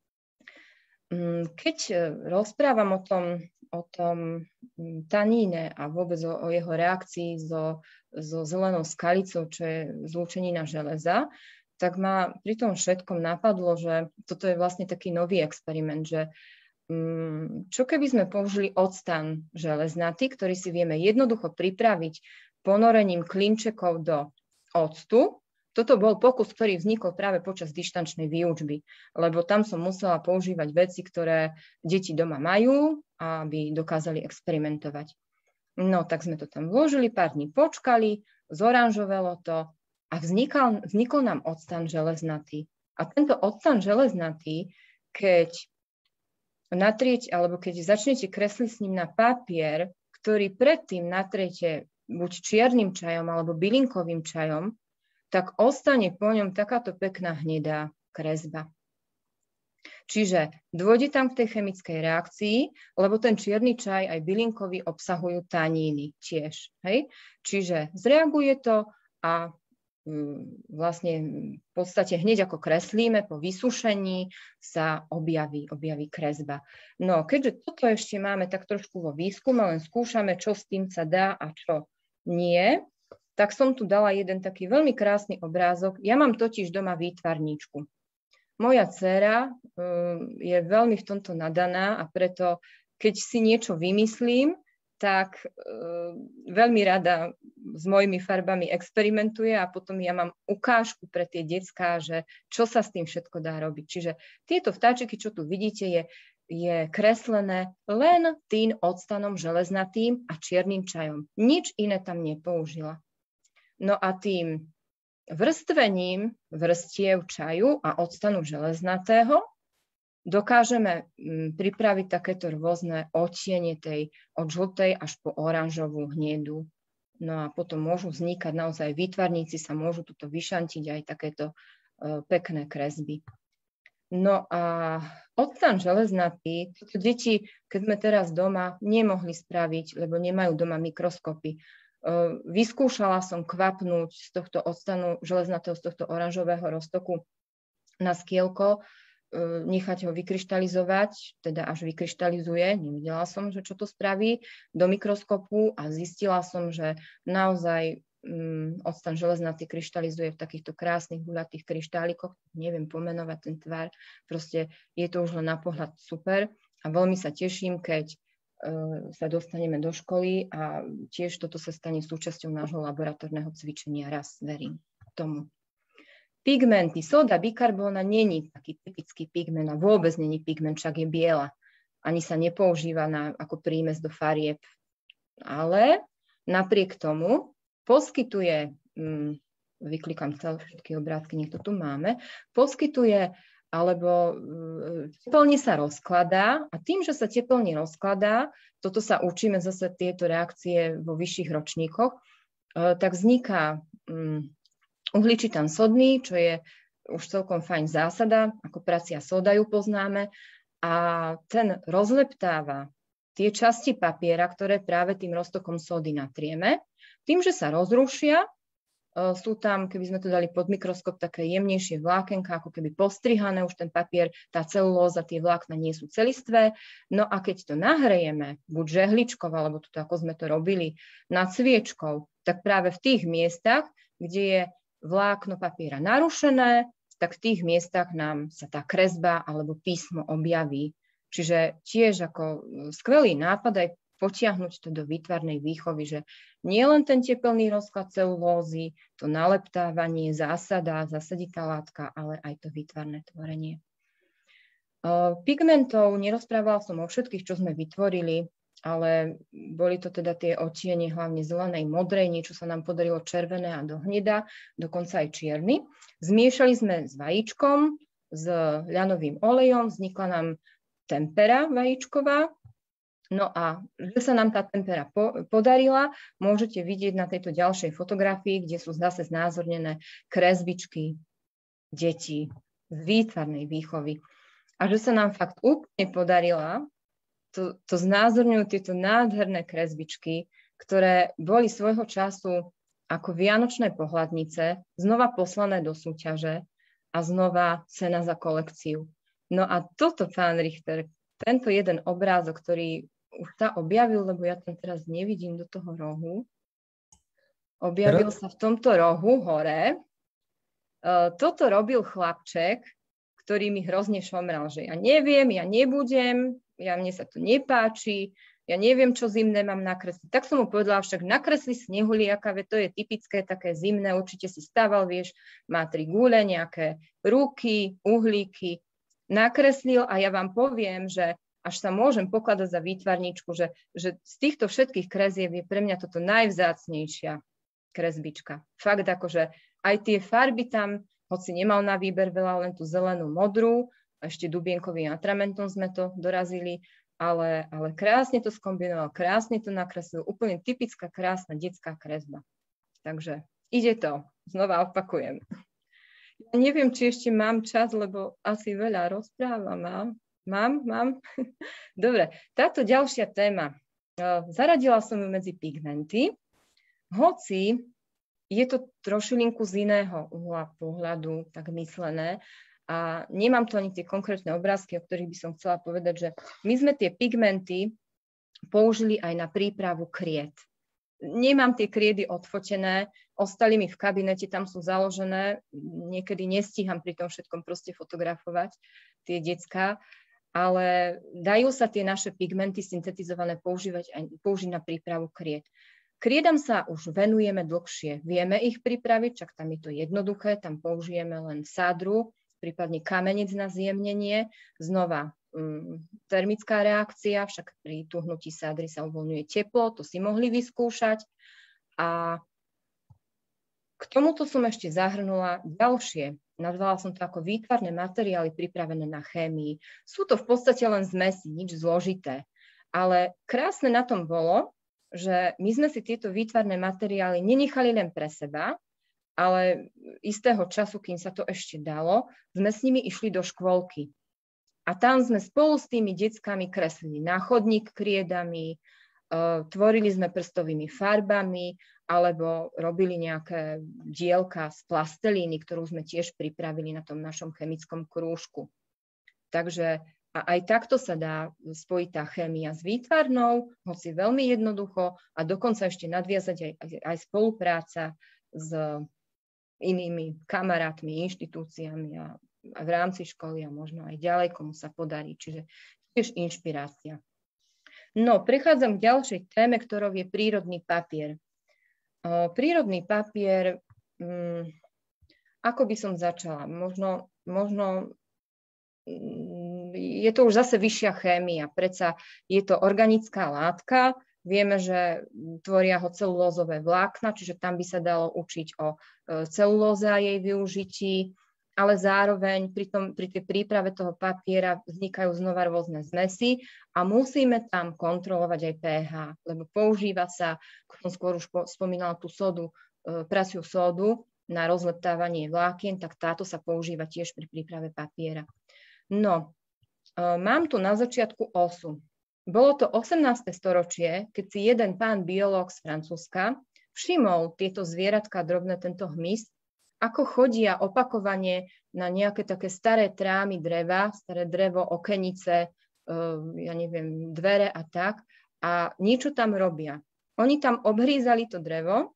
Keď rozprávam o tom taníne a vôbec o jeho reakcii so zelenou skalicou, čo je zlúčenina železa, tak ma pri tom všetkom napadlo, že toto je vlastne taký nový experiment, že čo keby sme použili octan železnatý, ktorý si vieme jednoducho pripraviť ponorením klinčekov do octu. Toto bol pokus, ktorý vznikol práve počas dištančnej výučby, lebo tam som musela používať veci, ktoré deti doma majú, aby dokázali experimentovať. No, tak sme to tam vložili, pár dní počkali, zoranžovelo to a vznikol nám octan železnatý. A tento octan železnatý, keď začnete kresliť s ním na papier, ktorý predtým natriete buď čiernym čajom alebo bylinkovým čajom, tak ostane po ňom takáto pekná hnedá kresba. Čiže dôjde tam k tej chemickej reakcii, lebo ten čierny čaj aj bylinkový obsahujú taníny tiež. Hej? Čiže zreaguje to a vlastne v podstate hneď ako kreslíme, po vysušení sa objaví kresba. No keďže toto ešte máme tak trošku vo výskume, len skúšame, čo s tým sa dá a čo nie, tak som tu dala jeden taký veľmi krásny obrázok. Ja mám totiž doma výtvarníčku. Moja dcéra je veľmi v tomto nadaná a preto, keď si niečo vymyslím, tak veľmi rada s mojimi farbami experimentuje a potom ja mám ukážku pre tie decká, že čo sa s tým všetko dá robiť. Čiže tieto vtáčiky, čo tu vidíte, je kreslené len tým octanom železnatým a čiernym čajom. Nič iné tam nepoužila. No a tým vrstvením vrstiev čaju a octanu železnatého dokážeme pripraviť takéto rôzne odtiene tej od žltej až po oranžovú hnedu. No a potom môžu vznikať naozaj výtvarníci, sa môžu tuto vyšantiť aj takéto pekné kresby. No a octan železnatý, toto deti, keď sme teraz doma, nemohli spraviť, lebo nemajú doma mikroskopy. Vyskúšala som kvapnúť z tohto octanu železnatého, z tohto oranžového roztoku na skielko, nechať ho vykryštalizovať, teda až vykryštalizuje, nevidela som, že čo to spraví, do mikroskopu a zistila som, že naozaj octan železnatý kryštalizuje v takýchto krásnych guľatých kryštálikoch, neviem pomenovať ten tvar, proste je to už len na pohľad super a veľmi sa teším, keď sa dostaneme do školy a tiež toto sa stane súčasťou nášho laboratórneho cvičenia, raz verím tomu. Pigmenty, soda bikarbóna není taký typický pigment a vôbec není pigment, však je biela, ani sa nepoužíva ako prímes do farieb, ale napriek tomu poskytuje, vyklikám všetky obrázky, nech to tu máme, poskytuje alebo teplne sa rozkladá a tým, že sa teplne rozkladá, toto sa učíme zase tieto reakcie vo vyšších ročníkoch, tak vzniká uhličitan sodný, čo je už celkom fajn zásada, ako pracia soda ju poznáme a ten rozleptáva tie časti papiera, ktoré práve tým roztokom sody natrieme. Tým, že sa rozrušia, sú tam, keby sme to dali pod mikroskop, také jemnejšie vlákenka, ako keby postrihané už ten papier, tá celulóza, tie vlákna nie sú celistvé. No a keď to nahrejeme, buď žehličkou, alebo toto, ako sme to robili, nad sviečkou, tak práve v tých miestach, kde je vlákno papiera narušené, tak v tých miestach nám sa tá kresba alebo písmo objaví. Čiže tiež ako skvelý nápad aj potiahnuť to do výtvarnej výchovy, že nie len ten tepelný rozklad celulózy, to naleptávanie, zásada, zasaditá látka, ale aj to výtvarné tvorenie. Pigmentov nerozprávala som o všetkých, čo sme vytvorili, ale boli to teda tie odtiene hlavne zelenej, modrej, niečo sa nám podarilo červené a do hneda, dokonca aj čierny. Zmiešali sme s vajíčkom, s ľanovým olejom, vznikla nám tempera vajíčková. No a že sa nám tá tempera podarila, môžete vidieť na tejto ďalšej fotografii, kde sú zase znázornené kresbičky detí z výtvarnej výchovy. A že sa nám fakt úplne podarila, to znázorňujú tieto nádherné kresbičky, ktoré boli svojho času ako vianočné pohľadnice, znova poslané do súťaže a znova cena za kolekciu. No a toto, pán Richter, tento jeden obrázok, ktorý už sa objavil, lebo ja tam teraz nevidím do toho rohu. Objavil sa v tomto rohu hore. Toto robil chlapček, ktorý mi hrozne šomral, že ja neviem, ja nebudem, mne sa to nepáči, ja neviem, čo zimné mám nakresliť. Tak som mu povedala, však nakresli snehuliaka, veď to je typické, také zimné, určite si stával, vieš, má 3 gule, nejaké ruky, uhlíky, nakreslil a ja vám poviem, že až sa môžem pokladať za výtvarničku, že z týchto všetkých kresieb je pre mňa toto najvzácnejšia kresbička. Fakt akože aj tie farby tam, hoci nemal na výber veľa, len tú zelenú, modrú, ešte dubienkovým atramentom sme to dorazili, ale krásne to skombinoval, krásne to nakreslil, úplne typická, krásna detská kresba. Takže ide to, znova opakujem. Ja neviem, či ešte mám čas, lebo asi veľa rozprávam. Mám? Dobre, táto ďalšia téma. Zaradila som ju medzi pigmenty, hoci je to trošilinku z iného uhla pohľadu, tak myslené. A nemám tu ani tie konkrétne obrázky, o ktorých by som chcela povedať, že my sme tie pigmenty použili aj na prípravu kried. Nemám tie kriedy odfotené, ostali mi v kabinete, tam sú založené, niekedy nestíham pri tom všetkom proste fotografovať tie decká, ale dajú sa tie naše pigmenty syntetizované použiť na prípravu kried. Kriedam sa už venujeme dlhšie, vieme ich pripraviť, čak tam je to jednoduché, tam použijeme len sádru, prípadne kamenec na zjemnenie, znova termická reakcia, však pri tuhnutí sádry sa uvoľňuje teplo, to si mohli vyskúšať. A k tomuto som ešte zahrnula ďalšie. Nazvala som to ako výtvarné materiály pripravené na chémii. Sú to v podstate len zmesi, nič zložité. Ale krásne na tom bolo, že my sme si tieto výtvarné materiály nenechali len pre seba, ale istého času, kým sa to ešte dalo, sme s nimi išli do škôlky. A tam sme spolu s tými deckami kreslili na chodník kriedami, tvorili sme prstovými farbami, alebo robili nejaké dielka z plastelíny, ktorú sme tiež pripravili na tom našom chemickom krúžku. Takže a aj takto sa dá spojiť tá chémia s výtvarnou, hoci veľmi jednoducho, a dokonca ešte nadviazať aj spolupráca s inými kamarátmi, inštitúciami a v rámci školy a možno aj ďalej, komu sa podarí. Čiže tiež inšpirácia. No, prechádzam k ďalšej téme, ktorou je prírodný papier. Prírodný papier, ako by som začala? Možno je to už zase vyššia chémia, predsa je to organická látka, vieme, že tvoria ho celulózové vlákna, čiže tam by sa dalo učiť o celulóze a jej využití, ale zároveň pri tej príprave toho papiera vznikajú znova rôzne zmesy a musíme tam kontrolovať aj pH, lebo používa sa, ako som skôr už spomínala, tú sodu, prasiu sodu na rozleptávanie vlákien, tak táto sa používa tiež pri príprave papiera. No, mám tu na začiatku osu. Bolo to 18. storočie, keď si jeden pán biológ z Francúzska všimol tieto zvieratka drobné, tento hmyz, ako chodia opakovane na nejaké také staré trámy dreva, staré drevo, okenice, ja neviem, dvere a tak, a niečo tam robia. Oni tam obhrízali to drevo,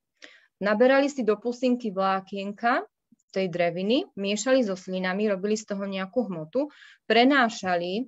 naberali si do pusinky vlákienka tej dreviny, miešali so slinami, robili z toho nejakú hmotu, prenášali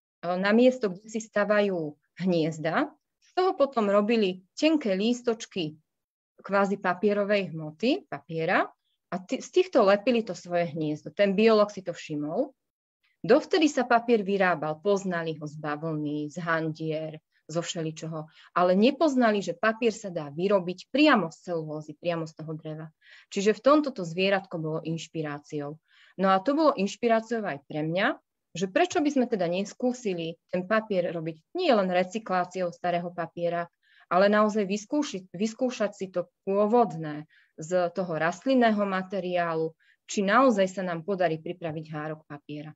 na miesto, kde si stavajú hniezda, z toho potom robili tenké lístočky kvázi papierovej hmoty, papiera, a z týchto lepili to svoje hniezdo. Ten biológ si to všimol. Dovtedy sa papier vyrábal, poznali ho z bavlny, z handier, zo všeličoho, ale nepoznali, že papier sa dá vyrobiť priamo z celulózy, priamo z toho dreva. Čiže v tomto to zvieratko bolo inšpiráciou. No a to bolo inšpiráciou aj pre mňa, že prečo by sme teda neskúsili ten papier robiť nie len recykláciou starého papiera, ale naozaj vyskúšať si to pôvodné z toho rastlinného materiálu, či naozaj sa nám podarí pripraviť hárok papiera.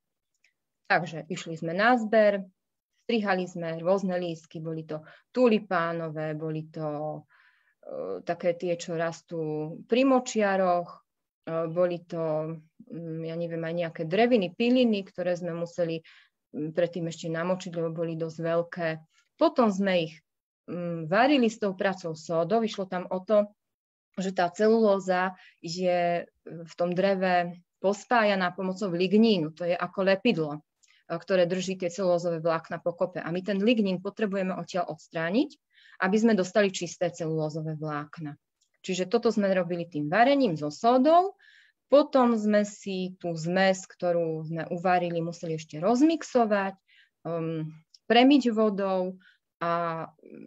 Takže išli sme na zber, strihali sme rôzne lístky, boli to tulipánové, boli to také tie, čo rastú pri močiaroch, boli to, ja neviem, aj nejaké dreviny, piliny, ktoré sme museli predtým ešte namočiť, lebo boli dosť veľké. Potom sme ich varili s tou pracou sódou, išlo tam o to, že tá celulóza je v tom dreve pospájaná pomocou lignínu, to je ako lepidlo, ktoré drží tie celulózové vlákna pokope. A my ten lignín potrebujeme odtiaľ odstrániť, aby sme dostali čisté celulózové vlákna. Čiže toto sme robili tým varením so sódou, potom sme si tú zmes, ktorú sme uvarili, museli ešte rozmixovať, premiť vodou a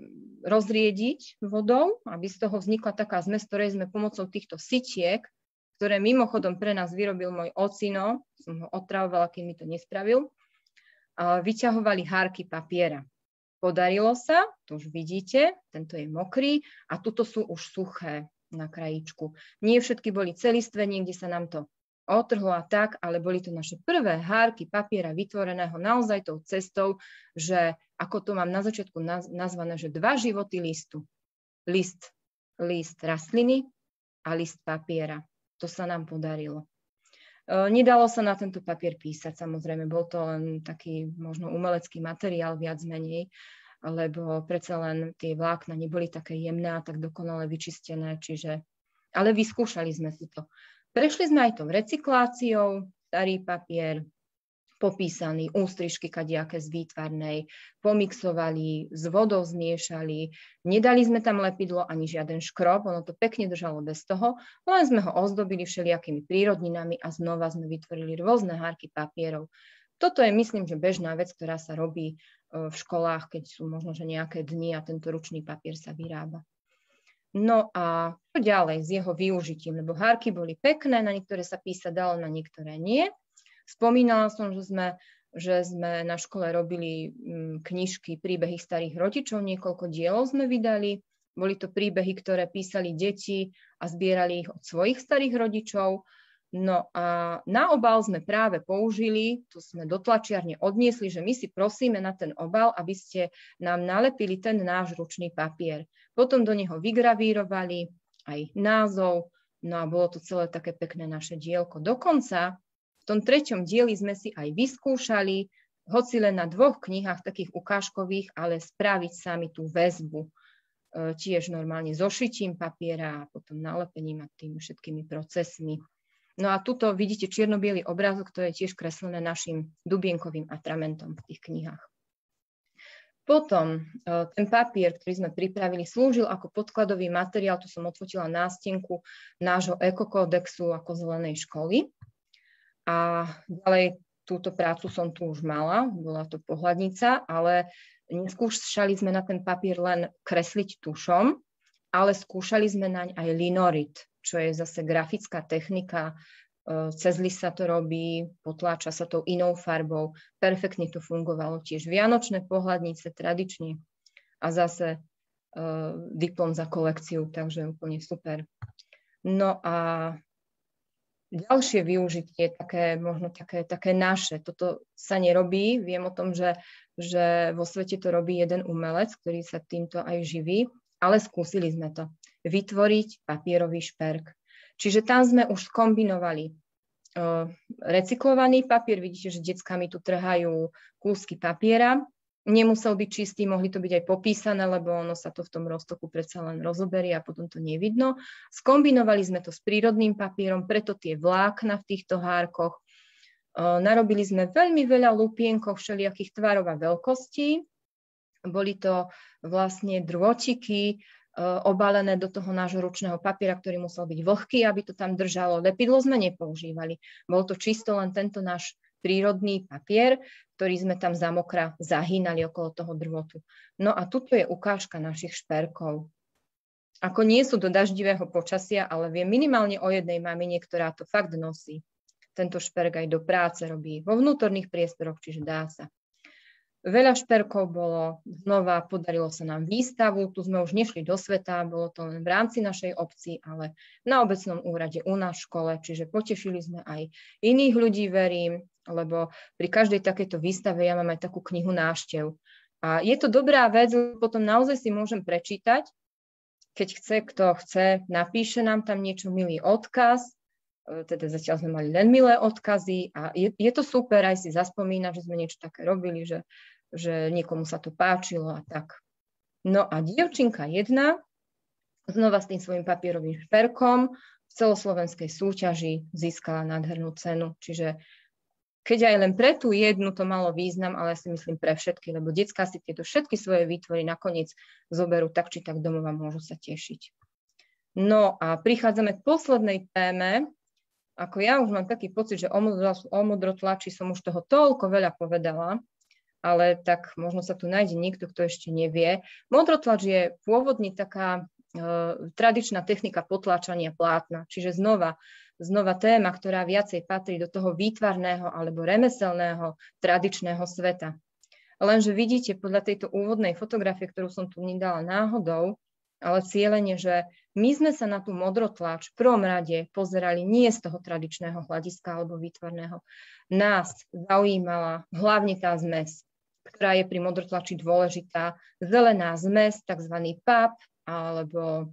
rozriediť vodou, aby z toho vznikla taká zmes, ktorej sme pomocou týchto sytiek, ktoré mimochodom pre nás vyrobil môj ocino, som ho otravovala, kým mi to nespravil, vyťahovali hárky papiera. Podarilo sa, to už vidíte, tento je mokrý a tuto sú už suché na krajičku. Nie všetky boli celistvé, niekde sa nám to otrhlo a tak, ale boli to naše prvé hárky papiera vytvoreného naozaj tou cestou, že ako to mám na začiatku nazvané, že dva životy listu. List rastliny a list papiera. To sa nám podarilo. Nedalo sa na tento papier písať, samozrejme, bol to len taký možno umelecký materiál, viac menej, lebo predsa len tie vlákna neboli také jemné a tak dokonale vyčistené, ale vyskúšali sme si to. Prešli sme aj tou recykláciou, starý papier, popísaný, ústrižky kadejaké z výtvarnej, pomixovali, s vodou zmiešali, nedali sme tam lepidlo ani žiaden škrob, ono to pekne držalo bez toho, len sme ho ozdobili všelijakými prírodninami a znova sme vytvorili rôzne hárky papierov. Toto je, myslím, že bežná vec, ktorá sa robí v školách, keď sú možno že nejaké dni a tento ručný papier sa vyrába. No a čo ďalej s jeho využitím, lebo hárky boli pekné, na niektoré sa písať dalo, na niektoré nie. Spomínala som, že sme na škole robili knižky, príbehy starých rodičov, niekoľko dielov sme vydali, Boli to príbehy, ktoré písali deti a zbierali ich od svojich starých rodičov. No a na obal sme práve použili, tu sme do tlačiarne odniesli, že my si prosíme na ten obal, aby ste nám nalepili ten náš ručný papier. Potom do neho vygravírovali aj názov, no a bolo to celé také pekné naše dielko. Dokonca v tom 3. dieli sme si aj vyskúšali, hoci len na 2 knihách takých ukážkových, ale spraviť sami tú väzbu. Tiež normálne zošitím papiera a potom nalepením a tými všetkými procesmi. No a tuto vidíte čierno-biely obrázok, to je tiež kreslené našim dubienkovým atramentom v tých knihách. Potom ten papier, ktorý sme pripravili, slúžil ako podkladový materiál, tu som odfotila nástenku nášho ekokódexu ako zelenej školy. A ďalej túto prácu som tu už mala, bola to pohľadnica, ale neskúšali sme na ten papier len kresliť tušom, ale skúšali sme naň aj linorit, čo je zase grafická technika, cez list sa to robí, potláča sa tou inou farbou, perfektne to fungovalo tiež vianočné pohľadnice tradične a zase diplom za kolekciu, takže úplne super. No a ďalšie využitie, možno také naše, toto sa nerobí, viem o tom, že vo svete to robí jeden umelec, ktorý sa týmto aj živí, ale skúsili sme to. Vytvoriť papierový šperk. Čiže tam sme už skombinovali recyklovaný papier, vidíte, že decká mi tu trhajú kúsky papiera, nemusel byť čistý, mohli to byť aj popísané, lebo ono sa to v tom roztoku predsa len rozoberie a potom to nevidno. Skombinovali sme to s prírodným papierom, preto tie vlákna v týchto hárkoch. Narobili sme veľmi veľa lupienkov všelijakých tvarov a veľkostí. Boli to vlastne drôtiky, obalené do toho nášho ručného papiera, ktorý musel byť vlhký, aby to tam držalo. Lepidlo sme nepoužívali. Bol to čisto len tento náš prírodný papier, ktorý sme tam zamokra zahínali okolo toho drôtu. No a tuto je ukážka našich šperkov. Ako nie sú do daždivého počasia, ale viem minimálne o jednej mamine, ktorá to fakt nosí. Tento šperk aj do práce robí vo vnútorných priestoroch, čiže dá sa. Veľa šperkov bolo, znova podarilo sa nám výstavu, tu sme už nešli do sveta, bolo to len v rámci našej obci, ale na obecnom úrade u nás v škole, čiže potešili sme aj iných ľudí, verím, lebo pri každej takejto výstave ja mám aj takú knihu návštev. A je to dobrá vec, potom naozaj si môžem prečítať, keď kto chce, napíše nám tam niečo, milý odkaz, teda zatiaľ sme mali len milé odkazy a je to super, aj si zaspomína, že sme niečo také robili, že niekomu sa to páčilo a tak. No a dievčinka jedna, znova s tým svojím papierovým šperkom v celoslovenskej súťaži získala nádhernú cenu. Čiže keď aj len pre tú jednu to malo význam, ale ja si myslím pre všetky, lebo decká si tieto všetky svoje výtvory nakoniec zoberú tak či tak domov a môžu sa tešiť. No a prichádzame k poslednej téme. Ako ja už mám taký pocit, že o modrotlači som už toho toľko veľa povedala, ale tak možno sa tu nájde niekto, kto ešte nevie. Modrotlač je pôvodne taká tradičná technika potláčania plátna, čiže znova téma, ktorá viacej patrí do toho výtvarného alebo remeselného tradičného sveta. Lenže vidíte podľa tejto úvodnej fotografie, ktorú som tu nedala náhodou, ale cieľene, že my sme sa na tú modrotlač v prvom rade pozerali nie z toho tradičného hľadiska alebo výtvarného. Nás zaujímala hlavne tá zmes, ktorá je pri modrotlači dôležitá. Zelená zmes, tzv. PAP, alebo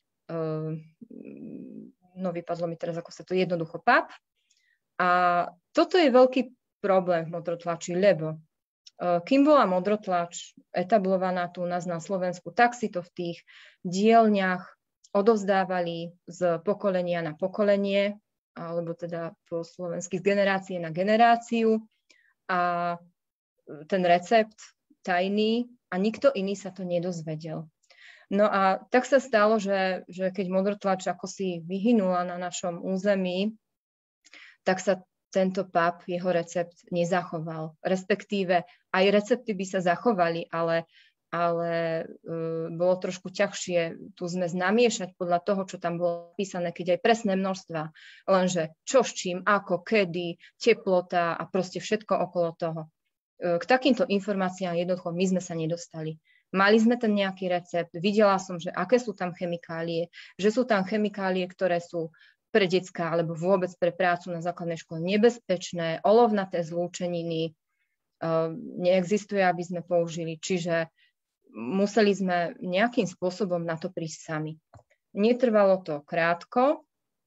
vypadlo mi teraz, ako sa to jednoducho PAP. A toto je veľký problém v modrotlači, lebo kým bola modrotlač etablovaná tu u nás na Slovensku, tak si to v tých dielňach odovzdávali z pokolenia na pokolenie, alebo teda po slovensky z generácie na generáciu. A ten recept tajný a nikto iný sa to nedozvedel. No a tak sa stalo, že keď modrotlač ako si vyhynula na našom území, tak sa tento PAP, jeho recept nezachoval. Respektíve aj recepty by sa zachovali, ale bolo trošku ťažšie tu zmes namiešať podľa toho, čo tam bolo písané, keď aj presné množstva, lenže čo s čím, ako, kedy, teplota a proste všetko okolo toho. K takýmto informáciám jednoducho my sme sa nedostali. Mali sme ten nejaký recept, videla som, že aké sú tam chemikálie, že sú tam chemikálie, ktoré sú pre decká alebo vôbec pre prácu na základnej škole nebezpečné, olovnaté zlúčeniny neexistuje, aby sme použili, čiže museli sme nejakým spôsobom na to prísť sami. Netrvalo to krátko,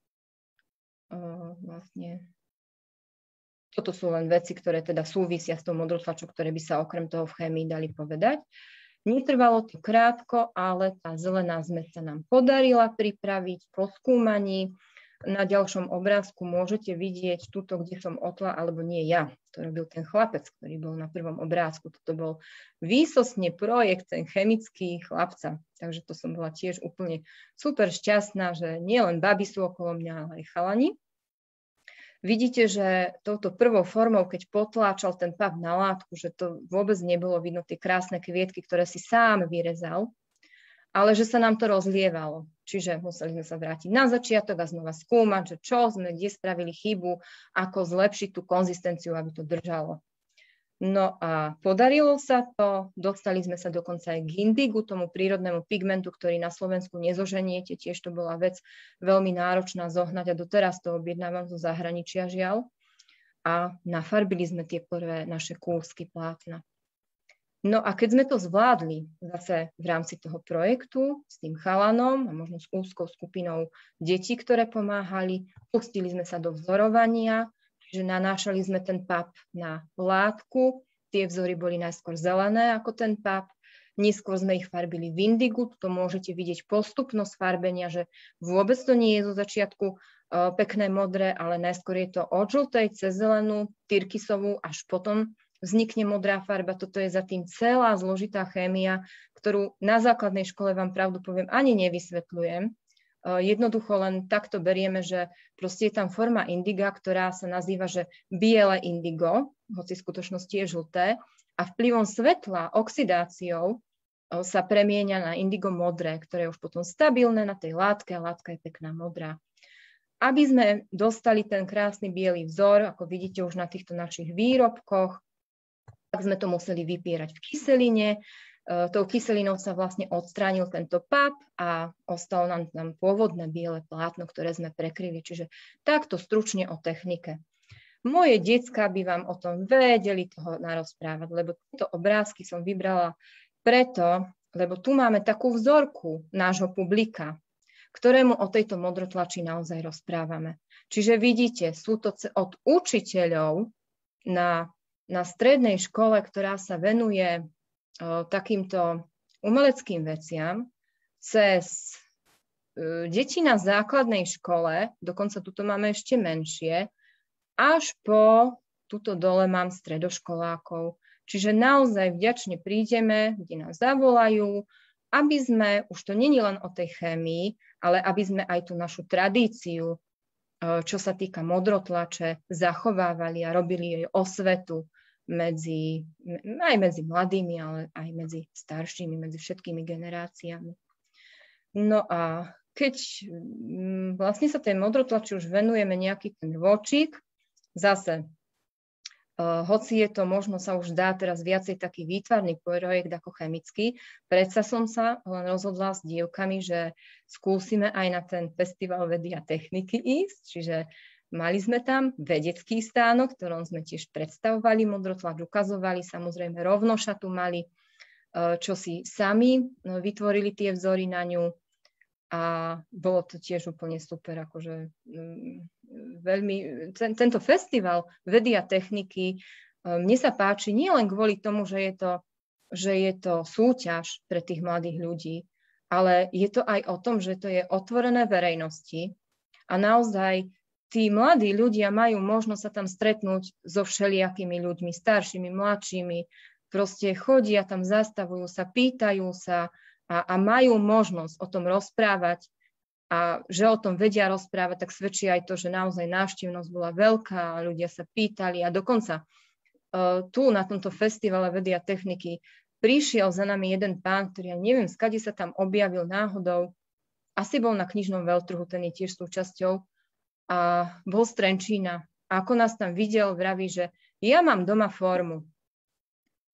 vlastne toto sú len veci, ktoré teda súvisia s tou modrotlačou, ktoré by sa okrem toho v chémii dali povedať. Netrvalo to krátko, ale tá zelená zmes sa nám podarila pripraviť po skúmaní. Na ďalšom obrázku môžete vidieť tuto, kde som otla, alebo nie ja. To robil ten chlapec, ktorý bol na prvom obrázku. Toto bol výsostne projekt, ten chemický chlapca. Takže to som bola tiež úplne super šťastná, že nie len baby sú okolo mňa, ale aj chalani. Vidíte, že touto prvou formou, keď potláčal ten pap na látku, že to vôbec nebolo vidno tie krásne kvietky, ktoré si sám vyrezal, ale že sa nám to rozlievalo. Čiže museli sme sa vrátiť na začiatok a znova skúmať, že čo sme, kde spravili chybu, ako zlepšiť tú konzistenciu, aby to držalo. No a podarilo sa to, dostali sme sa dokonca aj k indigu, tomu prírodnému pigmentu, ktorý na Slovensku nezoženiete, tiež to bola vec veľmi náročná zohnať a doteraz to objednávam zo zahraničia, žiaľ. A nafarbili sme tie prvé naše kúsky plátna. No a keď sme to zvládli zase v rámci toho projektu s tým chalanom a možno s úzkou skupinou detí, ktoré pomáhali, pustili sme sa do vzorovania, že nanášali sme ten pap na látku, tie vzory boli najskôr zelené ako ten pap, neskôr sme ich farbili v indigu, to môžete vidieť postupnosť farbenia, že vôbec to nie je zo začiatku pekné modré, ale najskôr je to od žltej cez zelenú, tyrkysovú, až potom vznikne modrá farba. Toto je za tým celá zložitá chémia, ktorú na základnej škole vám pravdu poviem ani nevysvetľujem. Jednoducho len takto berieme, že proste je tam forma indiga, ktorá sa nazýva, že biele indigo, hoci v skutočnosti je žlté, a vplyvom svetla, oxidáciou sa premieňa na indigo modré, ktoré je už potom stabilné na tej látke a látka je pekná modrá. Aby sme dostali ten krásny biely vzor, ako vidíte už na týchto našich výrobkoch, tak sme to museli vypierať v kyseline. Tou kyselinou sa vlastne odstránil tento pap a ostalo nám tam pôvodné biele plátno, ktoré sme prekryli. Čiže takto stručne o technike. Moje decká by vám o tom vedeli toho narozprávať, lebo tieto obrázky som vybrala preto, lebo tu máme takú vzorku nášho publika, ktorému o tejto modrotlači naozaj rozprávame. Čiže vidíte, sú to od učiteľov na strednej škole, ktorá sa venuje takýmto umeleckým veciam, cez deti na základnej škole, dokonca tuto máme ešte menšie, až po tuto dole mám stredoškolákov. Čiže naozaj vďačne prídeme, kde nás zavolajú, aby sme, už to nie je len o tej chémii, ale aby sme aj tú našu tradíciu, čo sa týka modrotlače, zachovávali a robili jej osvetu aj medzi mladými, ale aj medzi staršími, medzi všetkými generáciami. No a keď vlastne sa tej modrotlači už venujeme nejaký ten ročík, zase, hoci je to možno sa už dá teraz viacej taký výtvarný projekt ako chemický, predsa som sa len rozhodla s dievkami, že skúsime aj na ten festival vedy a techniky ísť, čiže mali sme tam vedecký stánok, v ktorom sme tiež predstavovali modrotlač, ukazovali, samozrejme rovnošatu mali, čo si sami vytvorili tie vzory na ňu a bolo to tiež úplne super, akože veľmi, tento festival vedy a techniky mne sa páči nielen kvôli tomu, že je to súťaž pre tých mladých ľudí, ale je to aj o tom, že to je otvorené verejnosti a naozaj tí mladí ľudia majú možnosť sa tam stretnúť so všelijakými ľuďmi, staršími, mladšími, proste chodia tam, zastavujú sa, pýtajú sa a majú možnosť o tom rozprávať a že o tom vedia rozprávať, tak svedčí aj to, že naozaj návštevnosť bola veľká, ľudia sa pýtali a dokonca tu na tomto festivale vedy a techniky prišiel za nami jeden pán, ktorý ja neviem, skade sa tam objavil náhodou, asi bol na knižnom veľtrhu, ten je tiež súčasťou, a bol z Trenčína. A ako nás tam videl, vraví, že ja mám doma formu.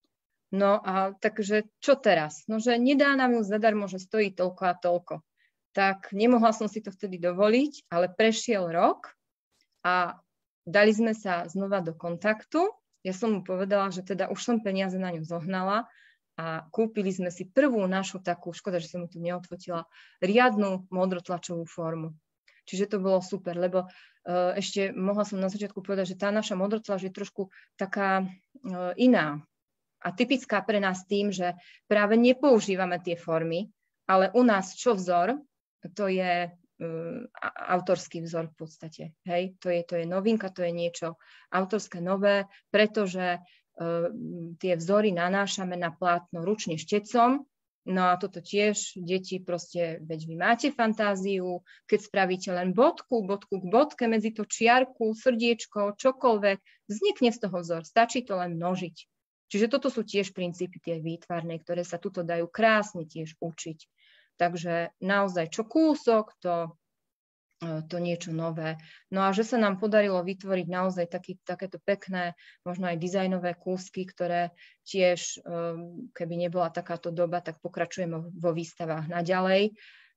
No a takže čo teraz? No, že nedá nám ju zadarmo, že stojí toľko a toľko. Tak nemohla som si to vtedy dovoliť, ale prešiel rok a dali sme sa znova do kontaktu. Ja som mu povedala, že teda už som peniaze na ňu zohnala a kúpili sme si prvú našu takú, škoda, že som mu tu neodfotila, riadnu modrotlačovú formu. Čiže to bolo super, lebo ešte mohla som na začiatku povedať, že tá naša modrotlač je trošku taká iná a typická pre nás tým, že práve nepoužívame tie formy, ale u nás čo vzor, to je autorský vzor v podstate. Hej? To je novinka, to je niečo autorské nové, pretože tie vzory nanášame na plátno ručne štecom. No a toto tiež, deti proste, veď vy máte fantáziu, keď spravíte len bodku k bodke, medzi to čiarku, srdiečko, čokoľvek, vznikne z toho vzor, stačí to len množiť. Čiže toto sú tiež princípy tie výtvarné, ktoré sa tuto dajú krásne tiež učiť. Takže naozaj čo kúsok, to niečo nové. No a že sa nám podarilo vytvoriť naozaj takéto pekné, možno aj dizajnové kúsky, ktoré tiež, keby nebola takáto doba, tak pokračujeme vo výstavách naďalej.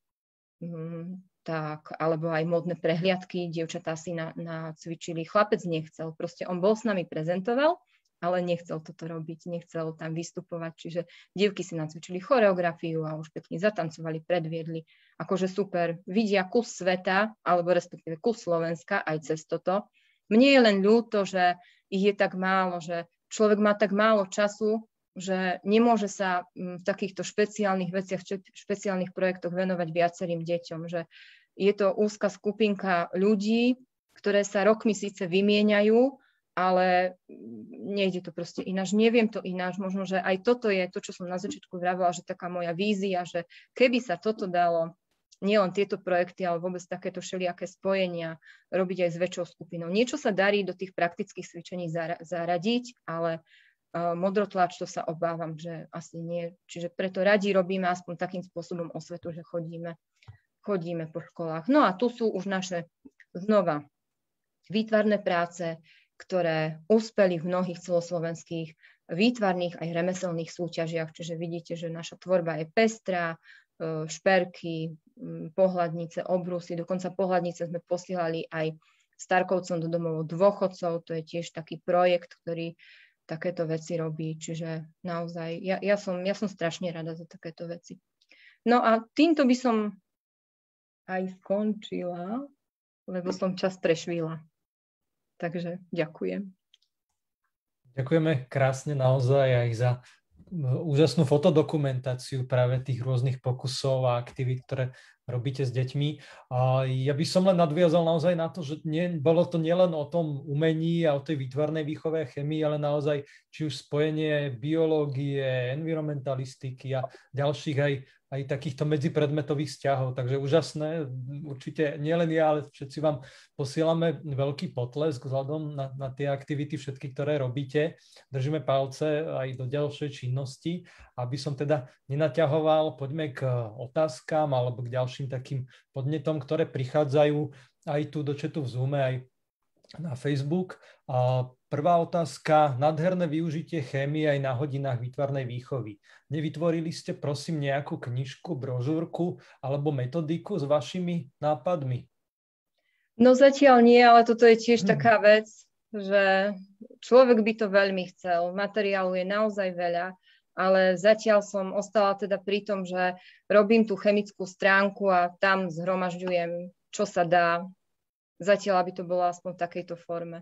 Tak, alebo aj módne prehliadky, dievčatá si nacvičili, chlapec nechcel, proste on bol s nami prezentoval, ale nechcel toto robiť, nechcel tam vystupovať, čiže dievky si nacvičili choreografiu a už pekne zatancovali, predviedli. Akože super, vidia kus sveta, alebo respektíve kus Slovenska aj cez toto. Mne je len ľúto, že ich je tak málo, že človek má tak málo času, že nemôže sa v takýchto špeciálnych veciach, špeciálnych projektoch venovať viacerým deťom, že je to úzka skupinka ľudí, ktoré sa rokmi síce vymieňajú, ale nejde to proste ináč, neviem to ináč, možno, že aj toto je to, čo som na začiatku vravila, že taká moja vízia, že keby sa toto dalo, nielen tieto projekty, ale vôbec takéto všelijaké spojenia robiť aj s väčšou skupinou. Niečo sa darí do tých praktických cvičení zaradiť, ale modrotlač, to sa obávam, že asi nie. Čiže preto radi robíme aspoň takým spôsobom osvetu, že chodíme po školách. No a tu sú už naše znova výtvarné práce, ktoré uspeli v mnohých celoslovenských výtvarných aj remeselných súťažiach. Čiže vidíte, že naša tvorba je pestrá, šperky, pohľadnice, obrusy, dokonca pohľadnice sme posielali aj Starkovcom do domov dôchodcov. To je tiež taký projekt, ktorý takéto veci robí. Čiže naozaj, ja som strašne rada za takéto veci. No a týmto by som aj skončila, lebo som čas prešvihla. Takže ďakujem. Ďakujeme krásne naozaj aj za úžasnú fotodokumentáciu práve tých rôznych pokusov a aktivít, ktoré robíte s deťmi. A ja by som len nadviazal naozaj na to, že bolo to nielen o tom umení a o tej výtvarnej výchove a chemii, ale naozaj či už spojenie biológie, environmentalistiky a ďalších aj takýchto medzipredmetových vzťahov. Takže úžasné. Určite nielen ja, ale všetci vám posielame veľký potlesk vzhľadom na tie aktivity všetky, ktoré robíte. Držíme palce aj do ďalšej činnosti. Aby som teda nenaťahoval, poďme k otázkam alebo k ďalším takým podnetom, ktoré prichádzajú aj tu do chatu v Zoome, aj na Facebook. Prvá otázka, nádherné využitie chémie aj na hodinách výtvarnej výchovy. Nevytvorili ste, prosím, nejakú knižku, brožúrku alebo metodiku s vašimi nápadmi? No zatiaľ nie, ale toto je tiež taká vec, že človek by to veľmi chcel. Materiálu je naozaj veľa, ale zatiaľ som ostala teda pri tom, že robím tú chemickú stránku a tam zhromažďujem, čo sa dá. Zatiaľ, aby to bolo aspoň v takejto forme.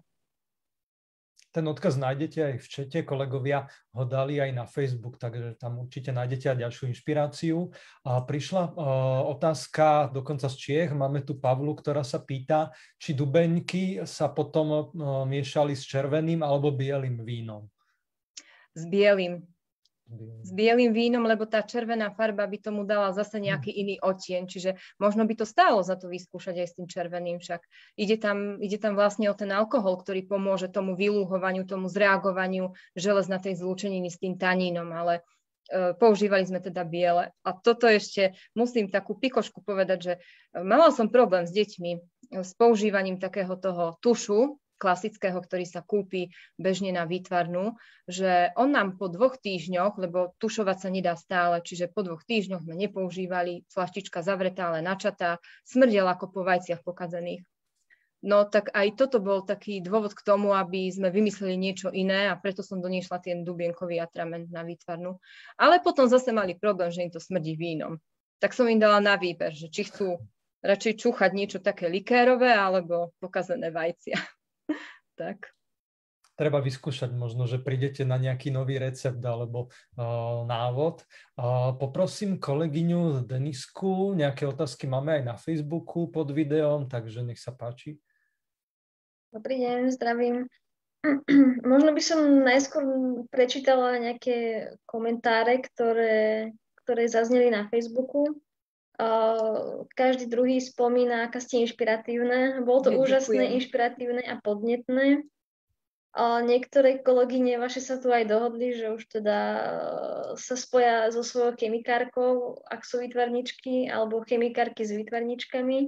Ten odkaz nájdete aj v čete, kolegovia ho dali aj na Facebook, takže tam určite nájdete aj ďalšiu inšpiráciu. A prišla otázka dokonca z Čiech, máme tu Pavlu, ktorá sa pýta, či dubeňky sa potom miešali s červeným alebo bielým vínom. S bielým. S bielým vínom, lebo tá červená farba by tomu dala zase nejaký iný odtieň, čiže možno by to stálo za to vyskúšať aj s tým červeným, však ide tam vlastne o ten alkohol, ktorý pomôže tomu vylúhovaniu, tomu zreagovaniu železnatej zlúčeniny s tým tanínom, ale používali sme teda biele. A toto ešte musím takú pikošku povedať, že mala som problém s deťmi s používaním takého toho tušu, klasického, ktorý sa kúpi bežne na výtvarnú, že on nám po 2 týždňoch, lebo tušovať sa nedá stále, čiže po 2 týždňoch sme nepoužívali, flaštička zavretá, ale načatá, smrdel ako po vajciach pokazených. No tak aj toto bol taký dôvod k tomu, aby sme vymysleli niečo iné a preto som doniesla ten dubienkový atrament na výtvarnú. Ale potom zase mali problém, že im to smrdí vínom. Tak som im dala na výber, že či chcú radšej čúchať niečo také likérové alebo pokazené vajcia. Tak. Treba vyskúšať možno, že prídete na nejaký nový recept alebo návod. Poprosím kolegyňu Denisku, nejaké otázky máme aj na Facebooku pod videom, takže nech sa páči. Dobrý deň, zdravím. Možno by som najskôr prečítala nejaké komentáre, ktoré zazneli na Facebooku. Každý druhý spomína, aká ste inšpiratívne. Bolo to úžasné, inšpiratívne a podnetné. Niektoré kolegyne vaše sa tu aj dohodli, že už teda sa spoja so svojou chemikárkou, ak sú výtvarničky, alebo chemikárky s výtvarničkami.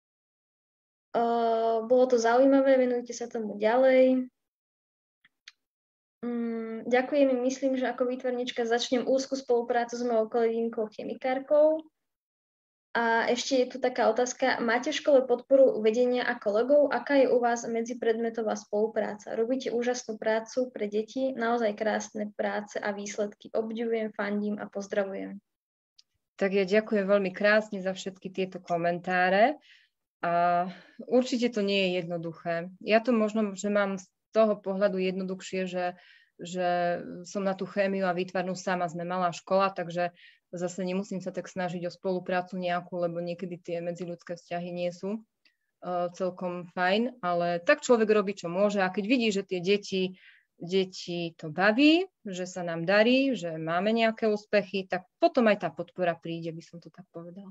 Bolo to zaujímavé, venujte sa tomu ďalej. Ďakujem, myslím, že ako výtvarnička začnem úzku spoluprácu s mojou kolegyňkou chemikárkou. A ešte je tu taká otázka, máte v škole podporu vedenia a kolegov? Aká je u vás medzipredmetová spolupráca? Robíte úžasnú prácu pre deti, naozaj krásne práce a výsledky. Obdivujem, fandím a pozdravujem. Tak ja ďakujem veľmi krásne za všetky tieto komentáre. A určite to nie je jednoduché. Ja to možno, že mám z toho pohľadu jednoduchšie, že som na tú chémiu a výtvarnú sama, sme malá škola, takže zase nemusím sa tak snažiť o spoluprácu nejakú, lebo niekedy tie medziľudské vzťahy nie sú celkom fajn, ale tak človek robí, čo môže a keď vidí, že tie deti to baví, že sa nám darí, že máme nejaké úspechy, tak potom aj tá podpora príde, by som to tak povedala.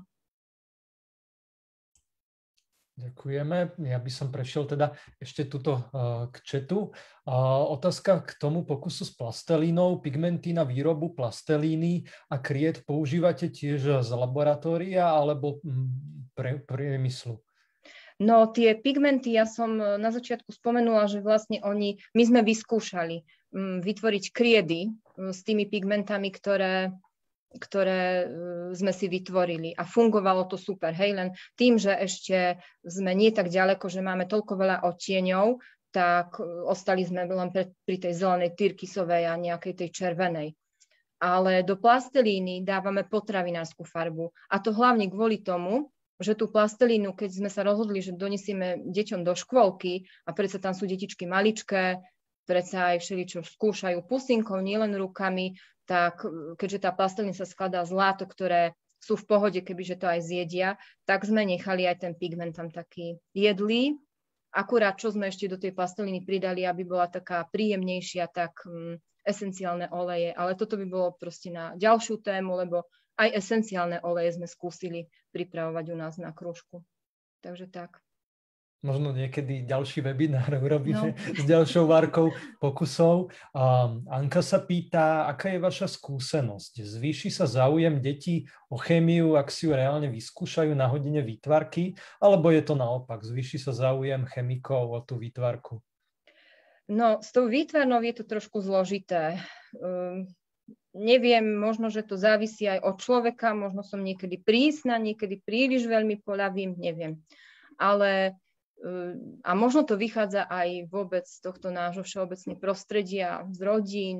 Ďakujeme. Ja by som prešiel teda ešte tuto k chatu. Otázka k tomu pokusu s plastelínou. Pigmenty na výrobu plastelíny a kriet používate tiež z laboratória alebo priemyslu? No tie pigmenty, ja som na začiatku spomenula, že vlastne my sme vyskúšali vytvoriť kriedy s tými pigmentami, ktoré sme si vytvorili a fungovalo to super, hej, len tým, že ešte sme nie tak ďaleko, že máme toľko veľa odtieňov, tak ostali sme len pri tej zelenej tyrkysovej a nejakej tej červenej. Ale do plastelíny dávame potravinárskú farbu a to hlavne kvôli tomu, že tú plastelínu, keď sme sa rozhodli, že donesieme deťom do škôlky a predsa tam sú detičky maličké, predsa aj všeličo skúšajú pusinkou, nielen rukami, tak keďže tá plastelína sa skladá z látok, ktoré sú v pohode, kebyže to aj zjedia, tak sme nechali aj ten pigment tam taký jedlý. Akurát, čo sme ešte do tej plastelíny pridali, aby bola taká príjemnejšia, tak esenciálne oleje. Ale toto by bolo proste na ďalšiu tému, lebo aj esenciálne oleje sme skúsili pripravovať u nás na krúžku. Takže tak. Možno niekedy ďalší webinár urobíme s ďalšou várkou pokusov. Anka sa pýta, aká je vaša skúsenosť? Zvýši sa záujem detí o chémiu, ak si ju reálne vyskúšajú na hodine výtvarky, alebo je to naopak? Zvýši sa záujem chemikov o tú výtvarku? No, s tou výtvarnou je to trošku zložité. Neviem, možno, že to závisí aj od človeka, možno som niekedy prísna, niekedy príliš veľmi poľavím, neviem. Ale a možno to vychádza aj vôbec z tohto nášho všeobecného prostredia, z rodín.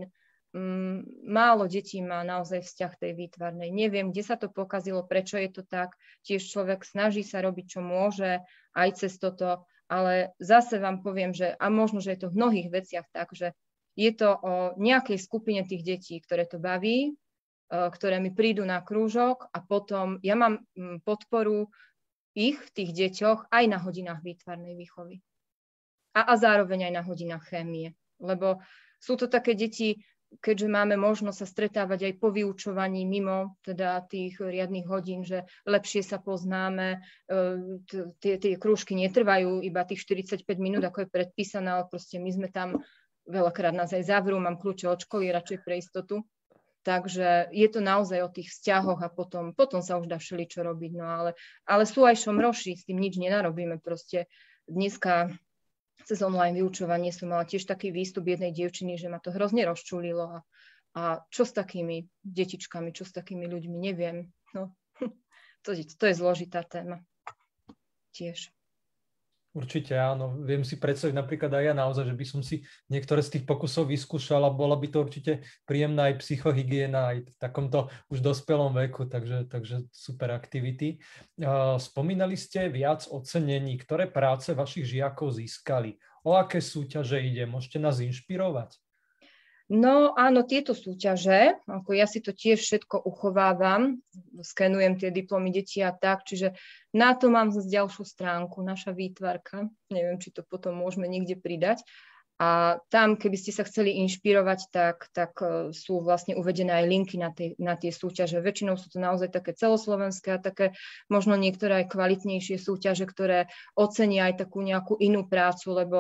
Málo detí má naozaj vzťah tej výtvarnej. Neviem, kde sa to pokazilo, prečo je to tak. Tiež človek snaží sa robiť, čo môže, aj cez toto. Ale zase vám poviem, že a možno, že je to v mnohých veciach tak, že je to o nejakej skupine tých detí, ktoré to baví, ktoré mi prídu na krúžok a potom ja mám podporu ich v tých deťoch aj na hodinách výtvarnej výchovy. A zároveň aj na hodinách chémie. Lebo sú to také deti, keďže máme možnosť sa stretávať aj po vyučovaní mimo teda tých riadnych hodín, že lepšie sa poznáme, tie krúžky netrvajú iba tých 45 minút, ako je predpísané, ale proste my sme tam, veľakrát nás aj zavrú, mám kľúče od školy, radšej pre istotu. Takže je to naozaj o tých vzťahoch a potom sa už dá všeličo robiť. No ale sú aj šomroši, s tým nič nenarobíme. Proste dneska cez online vyučovanie som mala tiež taký výstup jednej dievčiny, že ma to hrozne rozčulilo a čo s takými detičkami, čo s takými ľuďmi, neviem. No, to je zložitá téma tiež. Určite áno, viem si predstaviť napríklad aj ja naozaj, že by som si niektoré z tých pokusov vyskúšal a bola by to určite príjemná aj psychohygiena aj v takomto už dospelom veku, takže super aktivity. Spomínali ste viac ocenení, ktoré práce vašich žiakov získali. O aké súťaže ide? Môžete nás inšpirovať? No áno, tieto súťaže, ako ja si to tiež všetko uchovávam, skenujem tie diplomy detí a tak, čiže na to mám zase ďalšiu stránku, naša výtvarka, neviem, či to potom môžeme niekde pridať. A tam, keby ste sa chceli inšpirovať, tak sú vlastne uvedené aj linky na tie súťaže. Väčšinou sú to naozaj také celoslovenské a také možno niektoré aj kvalitnejšie súťaže, ktoré ocenia aj takú nejakú inú prácu, lebo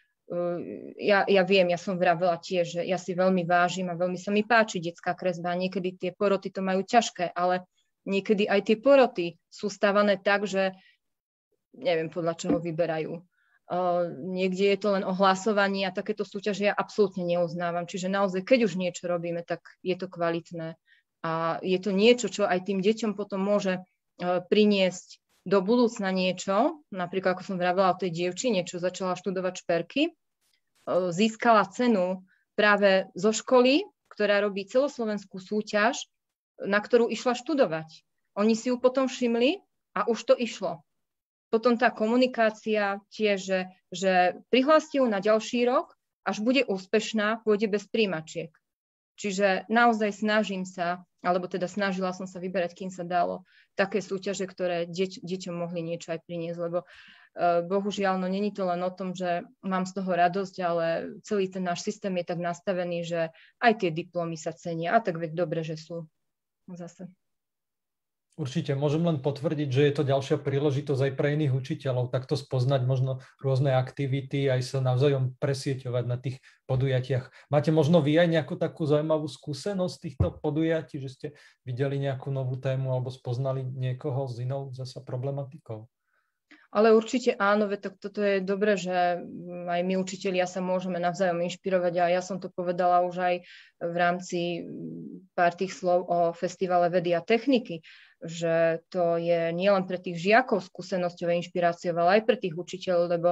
ja viem, ja som vravela tiež, že ja si veľmi vážim a veľmi sa mi páči detská kresba. Niekedy tie poroty to majú ťažké, ale niekedy aj tie poroty sú stávané tak, že neviem, podľa čoho vyberajú. Niekde je to len o hlasovaní a takéto súťaže ja absolútne neuznávam. Čiže naozaj, keď už niečo robíme, tak je to kvalitné. A je to niečo, čo aj tým deťom potom môže priniesť do budúcna niečo, napríklad ako som vravela o tej dievčine, čo začala študovať šperky, získala cenu práve zo školy, ktorá robí celoslovenskú súťaž, na ktorú išla študovať. Oni si ju potom všimli a už to išlo. Potom tá komunikácia tiež, že prihláste ju na ďalší rok, až bude úspešná, pôjde bez príjmačiek. Čiže naozaj snažím sa, alebo teda snažila som sa vyberať, kým sa dalo, také súťaže, ktoré deťom mohli niečo aj priniesť, lebo bohužiaľ, no není to len o tom, že mám z toho radosť, ale celý ten náš systém je tak nastavený, že aj tie diplomy sa cenia a tak veď dobre, že sú zase. Určite, môžem len potvrdiť, že je to ďalšia príležitosť aj pre iných učiteľov, takto spoznať možno rôzne aktivity, aj sa navzájom presieťovať na tých podujatiach. Máte možno vy aj nejakú takú zaujímavú skúsenosť týchto podujatí, že ste videli nejakú novú tému alebo spoznali niekoho s inou zasa problematikou? Ale určite áno, veď toto je dobré, že aj my učitelia sa môžeme navzájom inšpirovať a ja som to povedala už aj v rámci pár tých slov o festivale vedy a techniky, že to je nielen pre tých žiakov skúsenosťou a inšpiráciou, ale aj pre tých učiteľov, lebo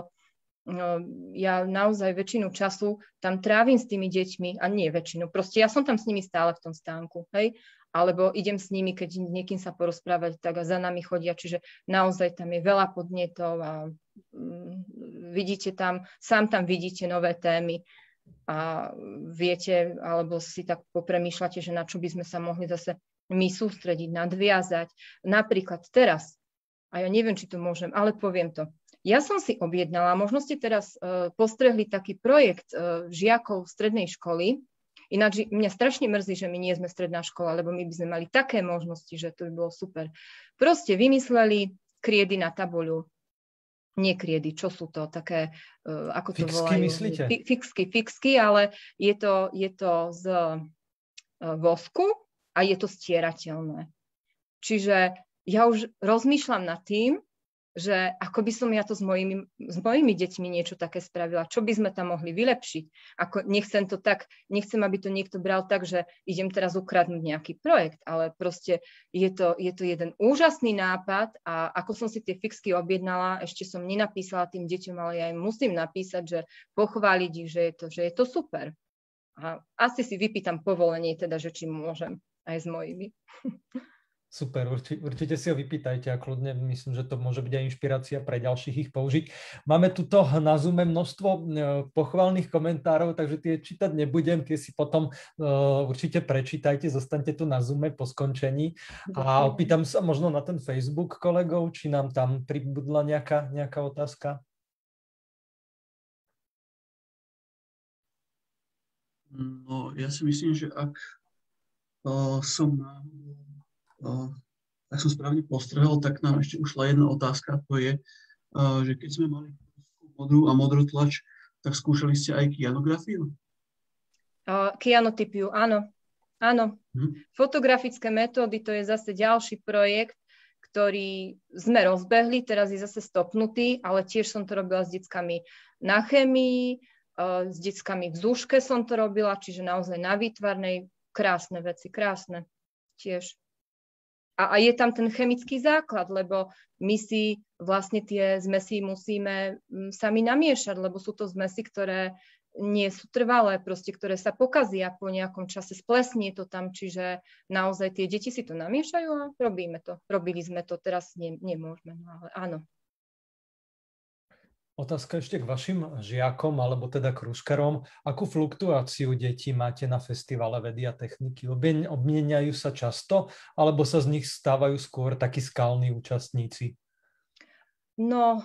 ja naozaj väčšinu času tam trávim s tými deťmi, a nie väčšinu, proste ja som tam s nimi stále v tom stánku, hej, alebo idem s nimi, keď niekým sa porozprávať, tak a za nami chodia, čiže naozaj tam je veľa podnetov a vidíte tam, sám tam vidíte nové témy a viete, alebo si tak popremýšľate, že na čo by sme sa mohli zase my sústrediť, nadviazať. Napríklad teraz, a ja neviem, či to môžem, ale poviem to. Ja som si objednala, možno ste teraz postrehli taký projekt žiakov strednej školy. Ináč mňa strašne mrzí, že my nie sme stredná škola, lebo my by sme mali také možnosti, že to by bolo super. Proste vymysleli kriedy na tabuľu. Nie kriedy, čo sú to také, ako to volajú? Myslíte? Fixky, ale je to z vosku a je to stierateľné. Čiže ja už rozmýšľam nad tým, že ako by som ja to s mojimi deťmi niečo také spravila, čo by sme tam mohli vylepšiť. Nechcem, aby to niekto bral tak, že idem teraz ukradnúť nejaký projekt, ale proste je to jeden úžasný nápad a ako som si tie fixky objednala, ešte som nenapísala tým deťom, ale ja im musím napísať, že pochváliť ich, že je to super. A asi si vypýtam povolenie, teda, že či môžem aj s mojimi. Super, určite si ho vypýtajte a kľudne myslím, že to môže byť aj inšpirácia pre ďalších ich použiť. Máme tuto na Zoome množstvo pochválnych komentárov, takže tie čítať nebudem, tie si potom určite prečítajte, zostaňte tu na Zoome po skončení. A opýtam sa možno na ten Facebook kolegov, či nám tam pribudla nejaká otázka. No, ja si myslím, že ak tak som správne postrehol, tak nám ešte ušla jedna otázka, to je, že keď sme mali modrú a modrotlač, tak skúšali ste aj kianografiu? Kianotypiu, áno. Fotografické metódy, to je zase ďalší projekt, ktorý sme rozbehli, teraz je zase stopnutý, ale tiež som to robila s deckami na chémii, s deckami v zúške som to robila, čiže naozaj na výtvarnej, krásne veci, krásne tiež. A je tam ten chemický základ, lebo my si vlastne tie zmesy musíme sami namiešať, lebo sú to zmesy, ktoré nie sú trvalé, proste, ktoré sa pokazia po nejakom čase, splesnie to tam, čiže naozaj tie deti si to namiešajú a robíme to. Robili sme to, teraz nemôžeme, no ale áno. Otázka ešte k vašim žiakom, alebo teda krúžkarom. Akú fluktuáciu detí máte na festivale vedy a techniky? Obmieniajú sa často, alebo sa z nich stávajú skôr takí skalní účastníci? No,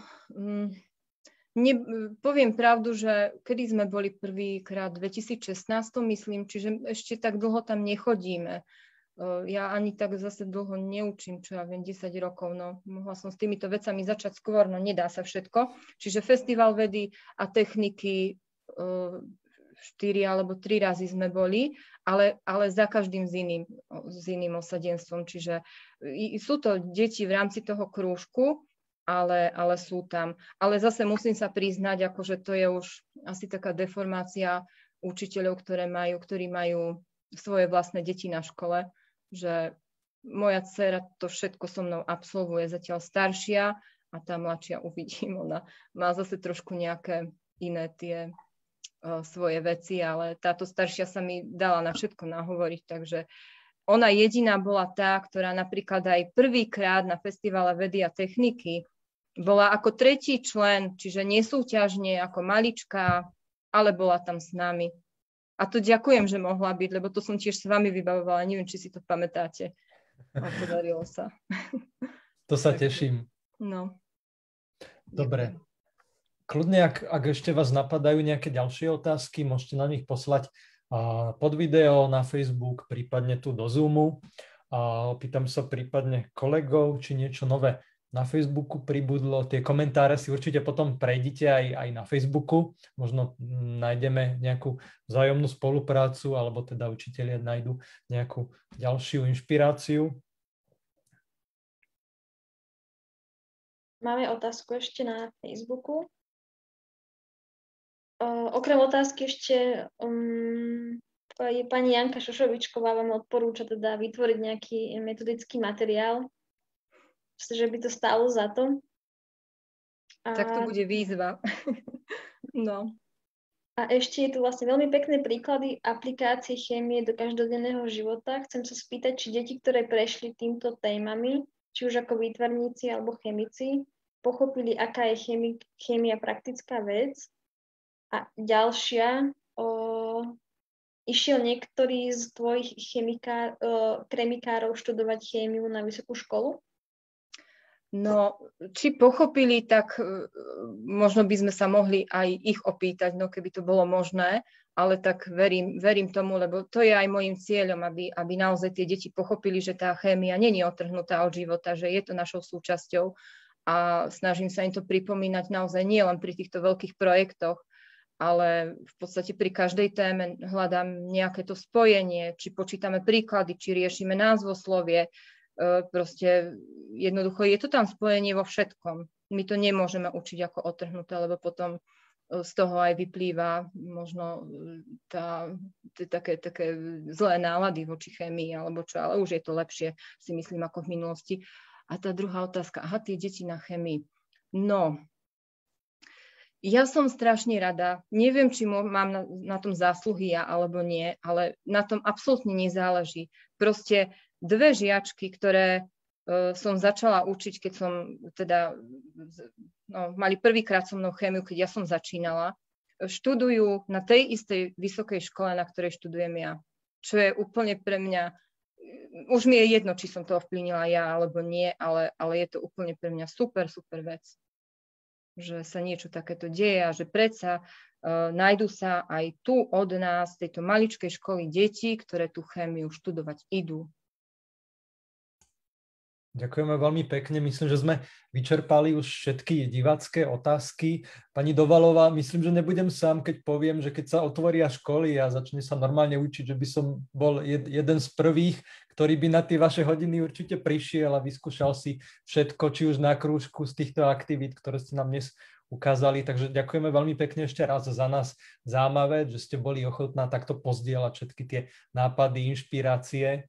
poviem pravdu, že kedy sme boli prvýkrát v 2016, myslím, čiže ešte tak dlho tam nechodíme. Ja ani tak zase dlho neučím, čo ja viem, 10 rokov, no mohla som s týmito vecami začať skôr, no nedá sa všetko. Čiže festival vedy a techniky 4 alebo 3 razy sme boli, ale za každým s iným osadenstvom. Čiže sú to deti v rámci toho krúžku, ale sú tam. Ale zase musím sa priznať, akože to je už asi taká deformácia učiteľov, ktorí majú svoje vlastné deti na škole, že moja dcéra to všetko so mnou absolvuje, zatiaľ staršia a tá mladšia uvidím, ona má zase trošku nejaké iné tie svoje veci, ale táto staršia sa mi dala na všetko nahovoriť, takže ona jediná bola tá, ktorá napríklad aj prvýkrát na festivale vedy a techniky bola ako tretí člen, čiže nesúťažne ako malička, ale bola tam s nami. A to ďakujem, že mohla byť, lebo to som tiež s vami vybavovala. Neviem, či si to pamätáte. A podarilo sa. To sa teším. No. Dobre. Kľudne, ak ešte vás napadajú nejaké ďalšie otázky, môžete na nich poslať pod video na Facebook, prípadne tu do Zoomu. Opýtam sa prípadne kolegov, či niečo nové na Facebooku pribudlo. Tie komentáre si určite potom prejdite aj na Facebooku. Možno nájdeme nejakú vzájomnú spoluprácu, alebo teda učitelia nájdu nejakú ďalšiu inšpiráciu. Máme otázku ešte na Facebooku. Okrem otázky ešte pani Janka Šošovičková vám odporúča teda vytvoriť nejaký metodický materiál, že by to stálo za to. Tak to bude výzva. No. A ešte je tu vlastne veľmi pekné príklady aplikácie chémie do každodenného života. Chcem sa spýtať, či deti, ktoré prešli týmto témami, či už ako výtvarníci alebo chemici, pochopili, aká je chémia praktická vec. A ďalšia, išiel niektorý z tvojich chemikárov študovať chémiu na vysokú školu? No, či pochopili, tak možno by sme sa mohli aj ich opýtať, no keby to bolo možné, ale tak verím tomu, lebo to je aj môjim cieľom, aby naozaj tie deti pochopili, že tá chémia nie je odtrhnutá od života, že je to našou súčasťou a snažím sa im to pripomínať naozaj nie len pri týchto veľkých projektoch, ale v podstate pri každej téme hľadám nejaké to spojenie, či počítame príklady, či riešime názvoslovie. Proste jednoducho je to tam spojenie vo všetkom. My to nemôžeme učiť ako odtrhnuté, lebo potom z toho aj vyplýva možno také zlé nálady voči chémii alebo čo, ale už je to lepšie, si myslím, ako v minulosti. A tá druhá otázka, tie deti na chémii. No, ja som strašne rada, neviem, či mám na tom zásluhy ja alebo nie, ale na tom absolútne nezáleží. Proste 2 žiačky, ktoré som začala učiť, keď som teda, mali prvýkrát so mnou chémiu, keď ja som začínala, študujú na tej istej vysokej škole, na ktorej študujem ja. Čo je úplne pre mňa, už mi je jedno, či som to ovplyvnila ja alebo nie, ale je to úplne pre mňa super vec. Že sa niečo takéto deje a že predsa nájdú sa aj tu od nás, tejto maličkej školy deti, ktoré tú chémiu študovať idú. Ďakujeme veľmi pekne. Myslím, že sme vyčerpali už všetky divácké otázky. Pani Dovalová, myslím, že nebudem sám, keď poviem, že keď sa otvoria školy a začne sa normálne učiť, že by som bol jeden z prvých, ktorý by na tie vaše hodiny určite prišiel a vyskúšal si všetko, či už na krúžku z týchto aktivít, ktoré ste nám dnes ukázali. Takže ďakujeme veľmi pekne ešte raz za nás Zámavet, že ste boli ochotná takto pozdieľať všetky tie nápady, inšpirácie.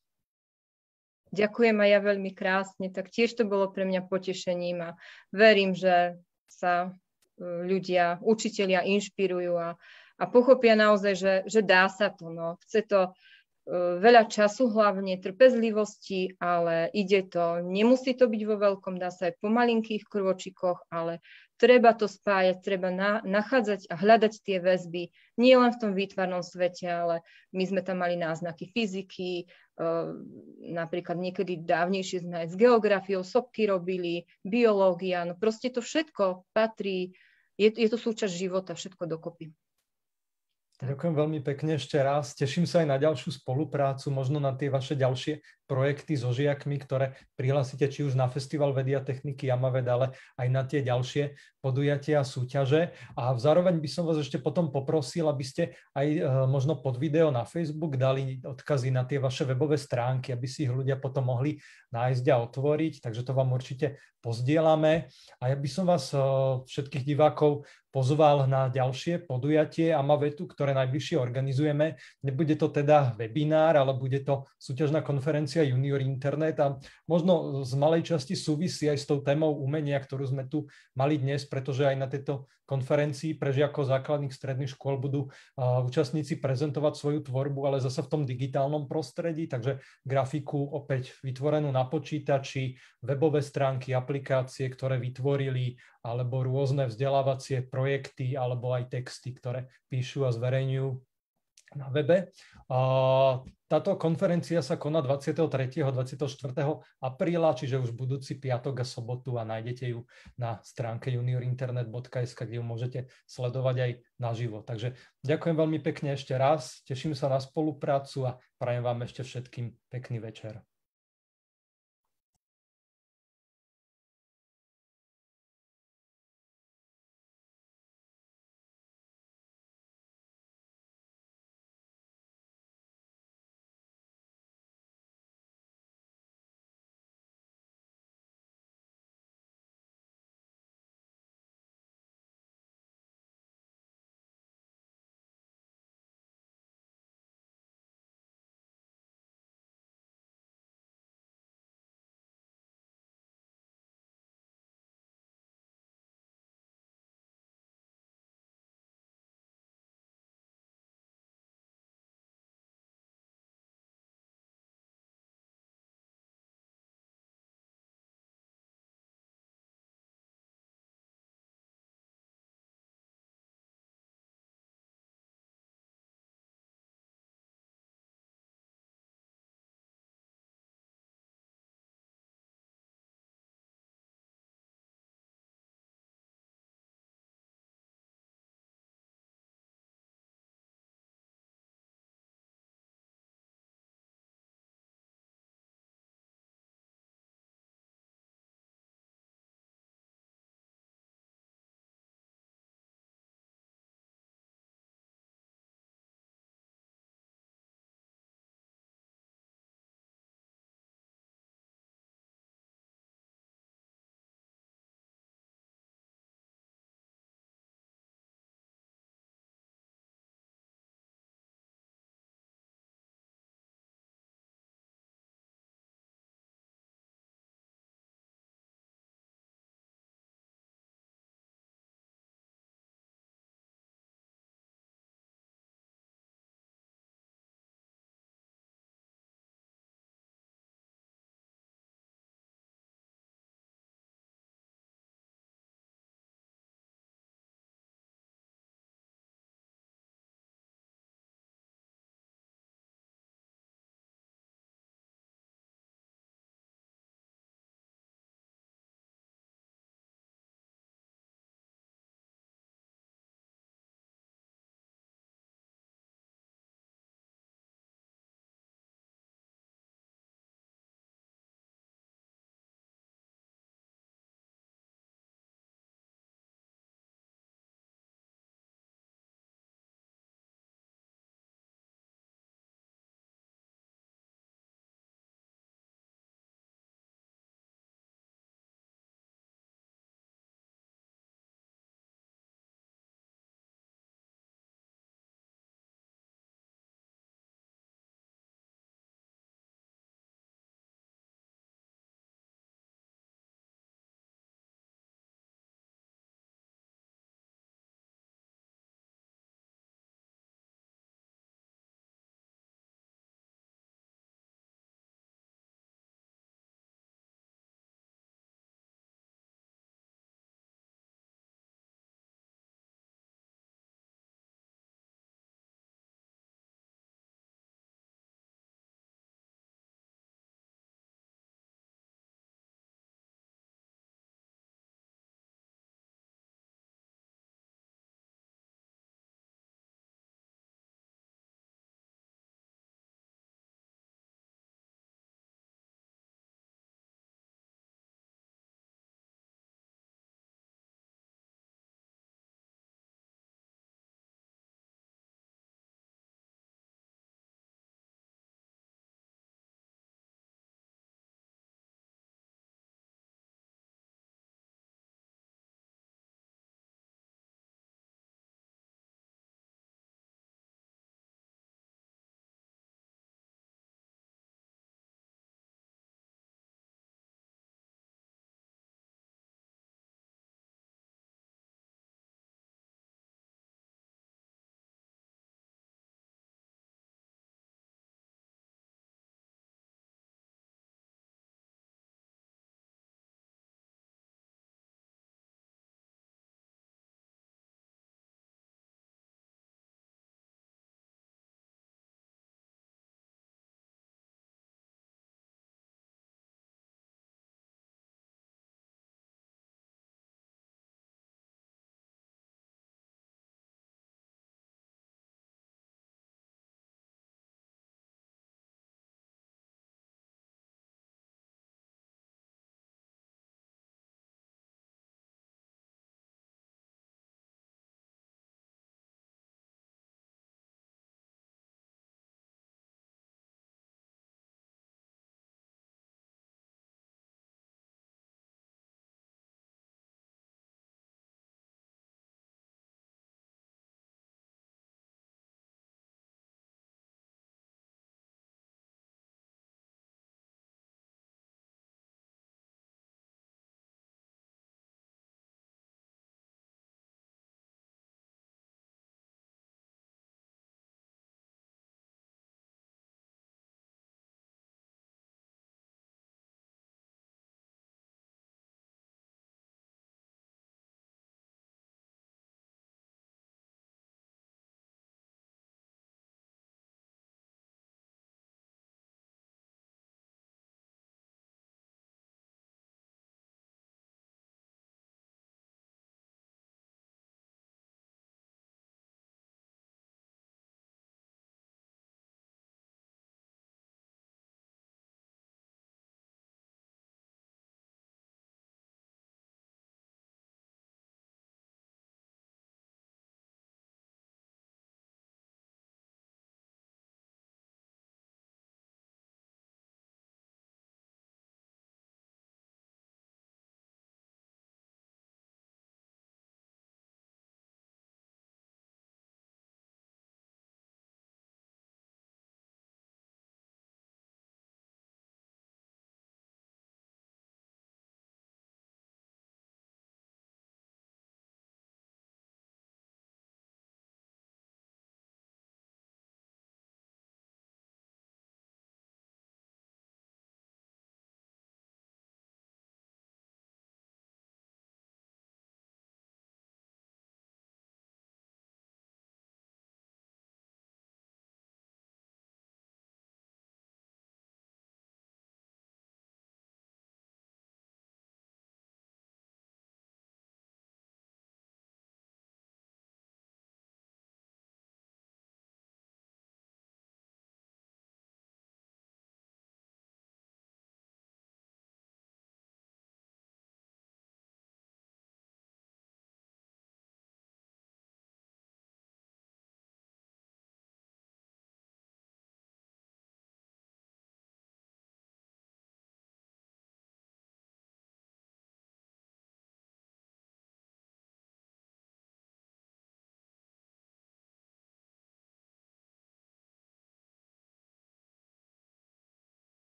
Ďakujem aj ja veľmi krásne, tak tiež to bolo pre mňa potešením a verím, že sa ľudia, učitelia inšpirujú a pochopia naozaj, že dá sa to. No. Chce to veľa času, hlavne trpezlivosti, ale ide to. Nemusí to byť vo veľkom, dá sa aj po malinkých krôčikoch, ale treba to spájať, treba nachádzať a hľadať tie väzby. Nie len v tom výtvarnom svete, ale my sme tam mali náznaky fyziky, napríklad niekedy dávnejšie sme aj s geografiou sopky robili, biológia, no proste to všetko patrí, je to súčasť života, všetko dokopy. Ďakujem veľmi pekne ešte raz. Teším sa aj na ďalšiu spoluprácu, možno na tie vaše ďalšie projekty so žiakmi, ktoré prihlásite či už na Festival vedy a techniky Jamavet, ale aj na tie ďalšie podujatia a súťaže. A zároveň by som vás ešte potom poprosil, aby ste aj možno pod video na Facebook dali odkazy na tie vaše webové stránky, aby si ich ľudia potom mohli nájsť a otvoriť. Takže to vám určite pozdielame. A ja by som vás všetkých divákov pozval na ďalšie podujatie Jamavetu, ktoré najbližšie organizujeme. Nebude to teda webinár, ale bude to súťažná konferencia Junior Internet a možno z malej časti súvisí aj s tou témou umenia, ktorú sme tu mali dnes, pretože aj na tejto konferencii pre žiakov základných stredných škôl budú účastníci prezentovať svoju tvorbu, ale zase v tom digitálnom prostredí, takže grafiku opäť vytvorenú na počítači, webové stránky, aplikácie, ktoré vytvorili, alebo rôzne vzdelávacie projekty, alebo aj texty, ktoré píšu a zverejňujú na webe. Táto konferencia sa koná 23. a 24. apríla, čiže už budúci piatok a sobotu a nájdete ju na stránke juniorinternet.sk, kde ju môžete sledovať aj naživo. Takže ďakujem veľmi pekne ešte raz, teším sa na spoluprácu a prajem vám ešte všetkým pekný večer.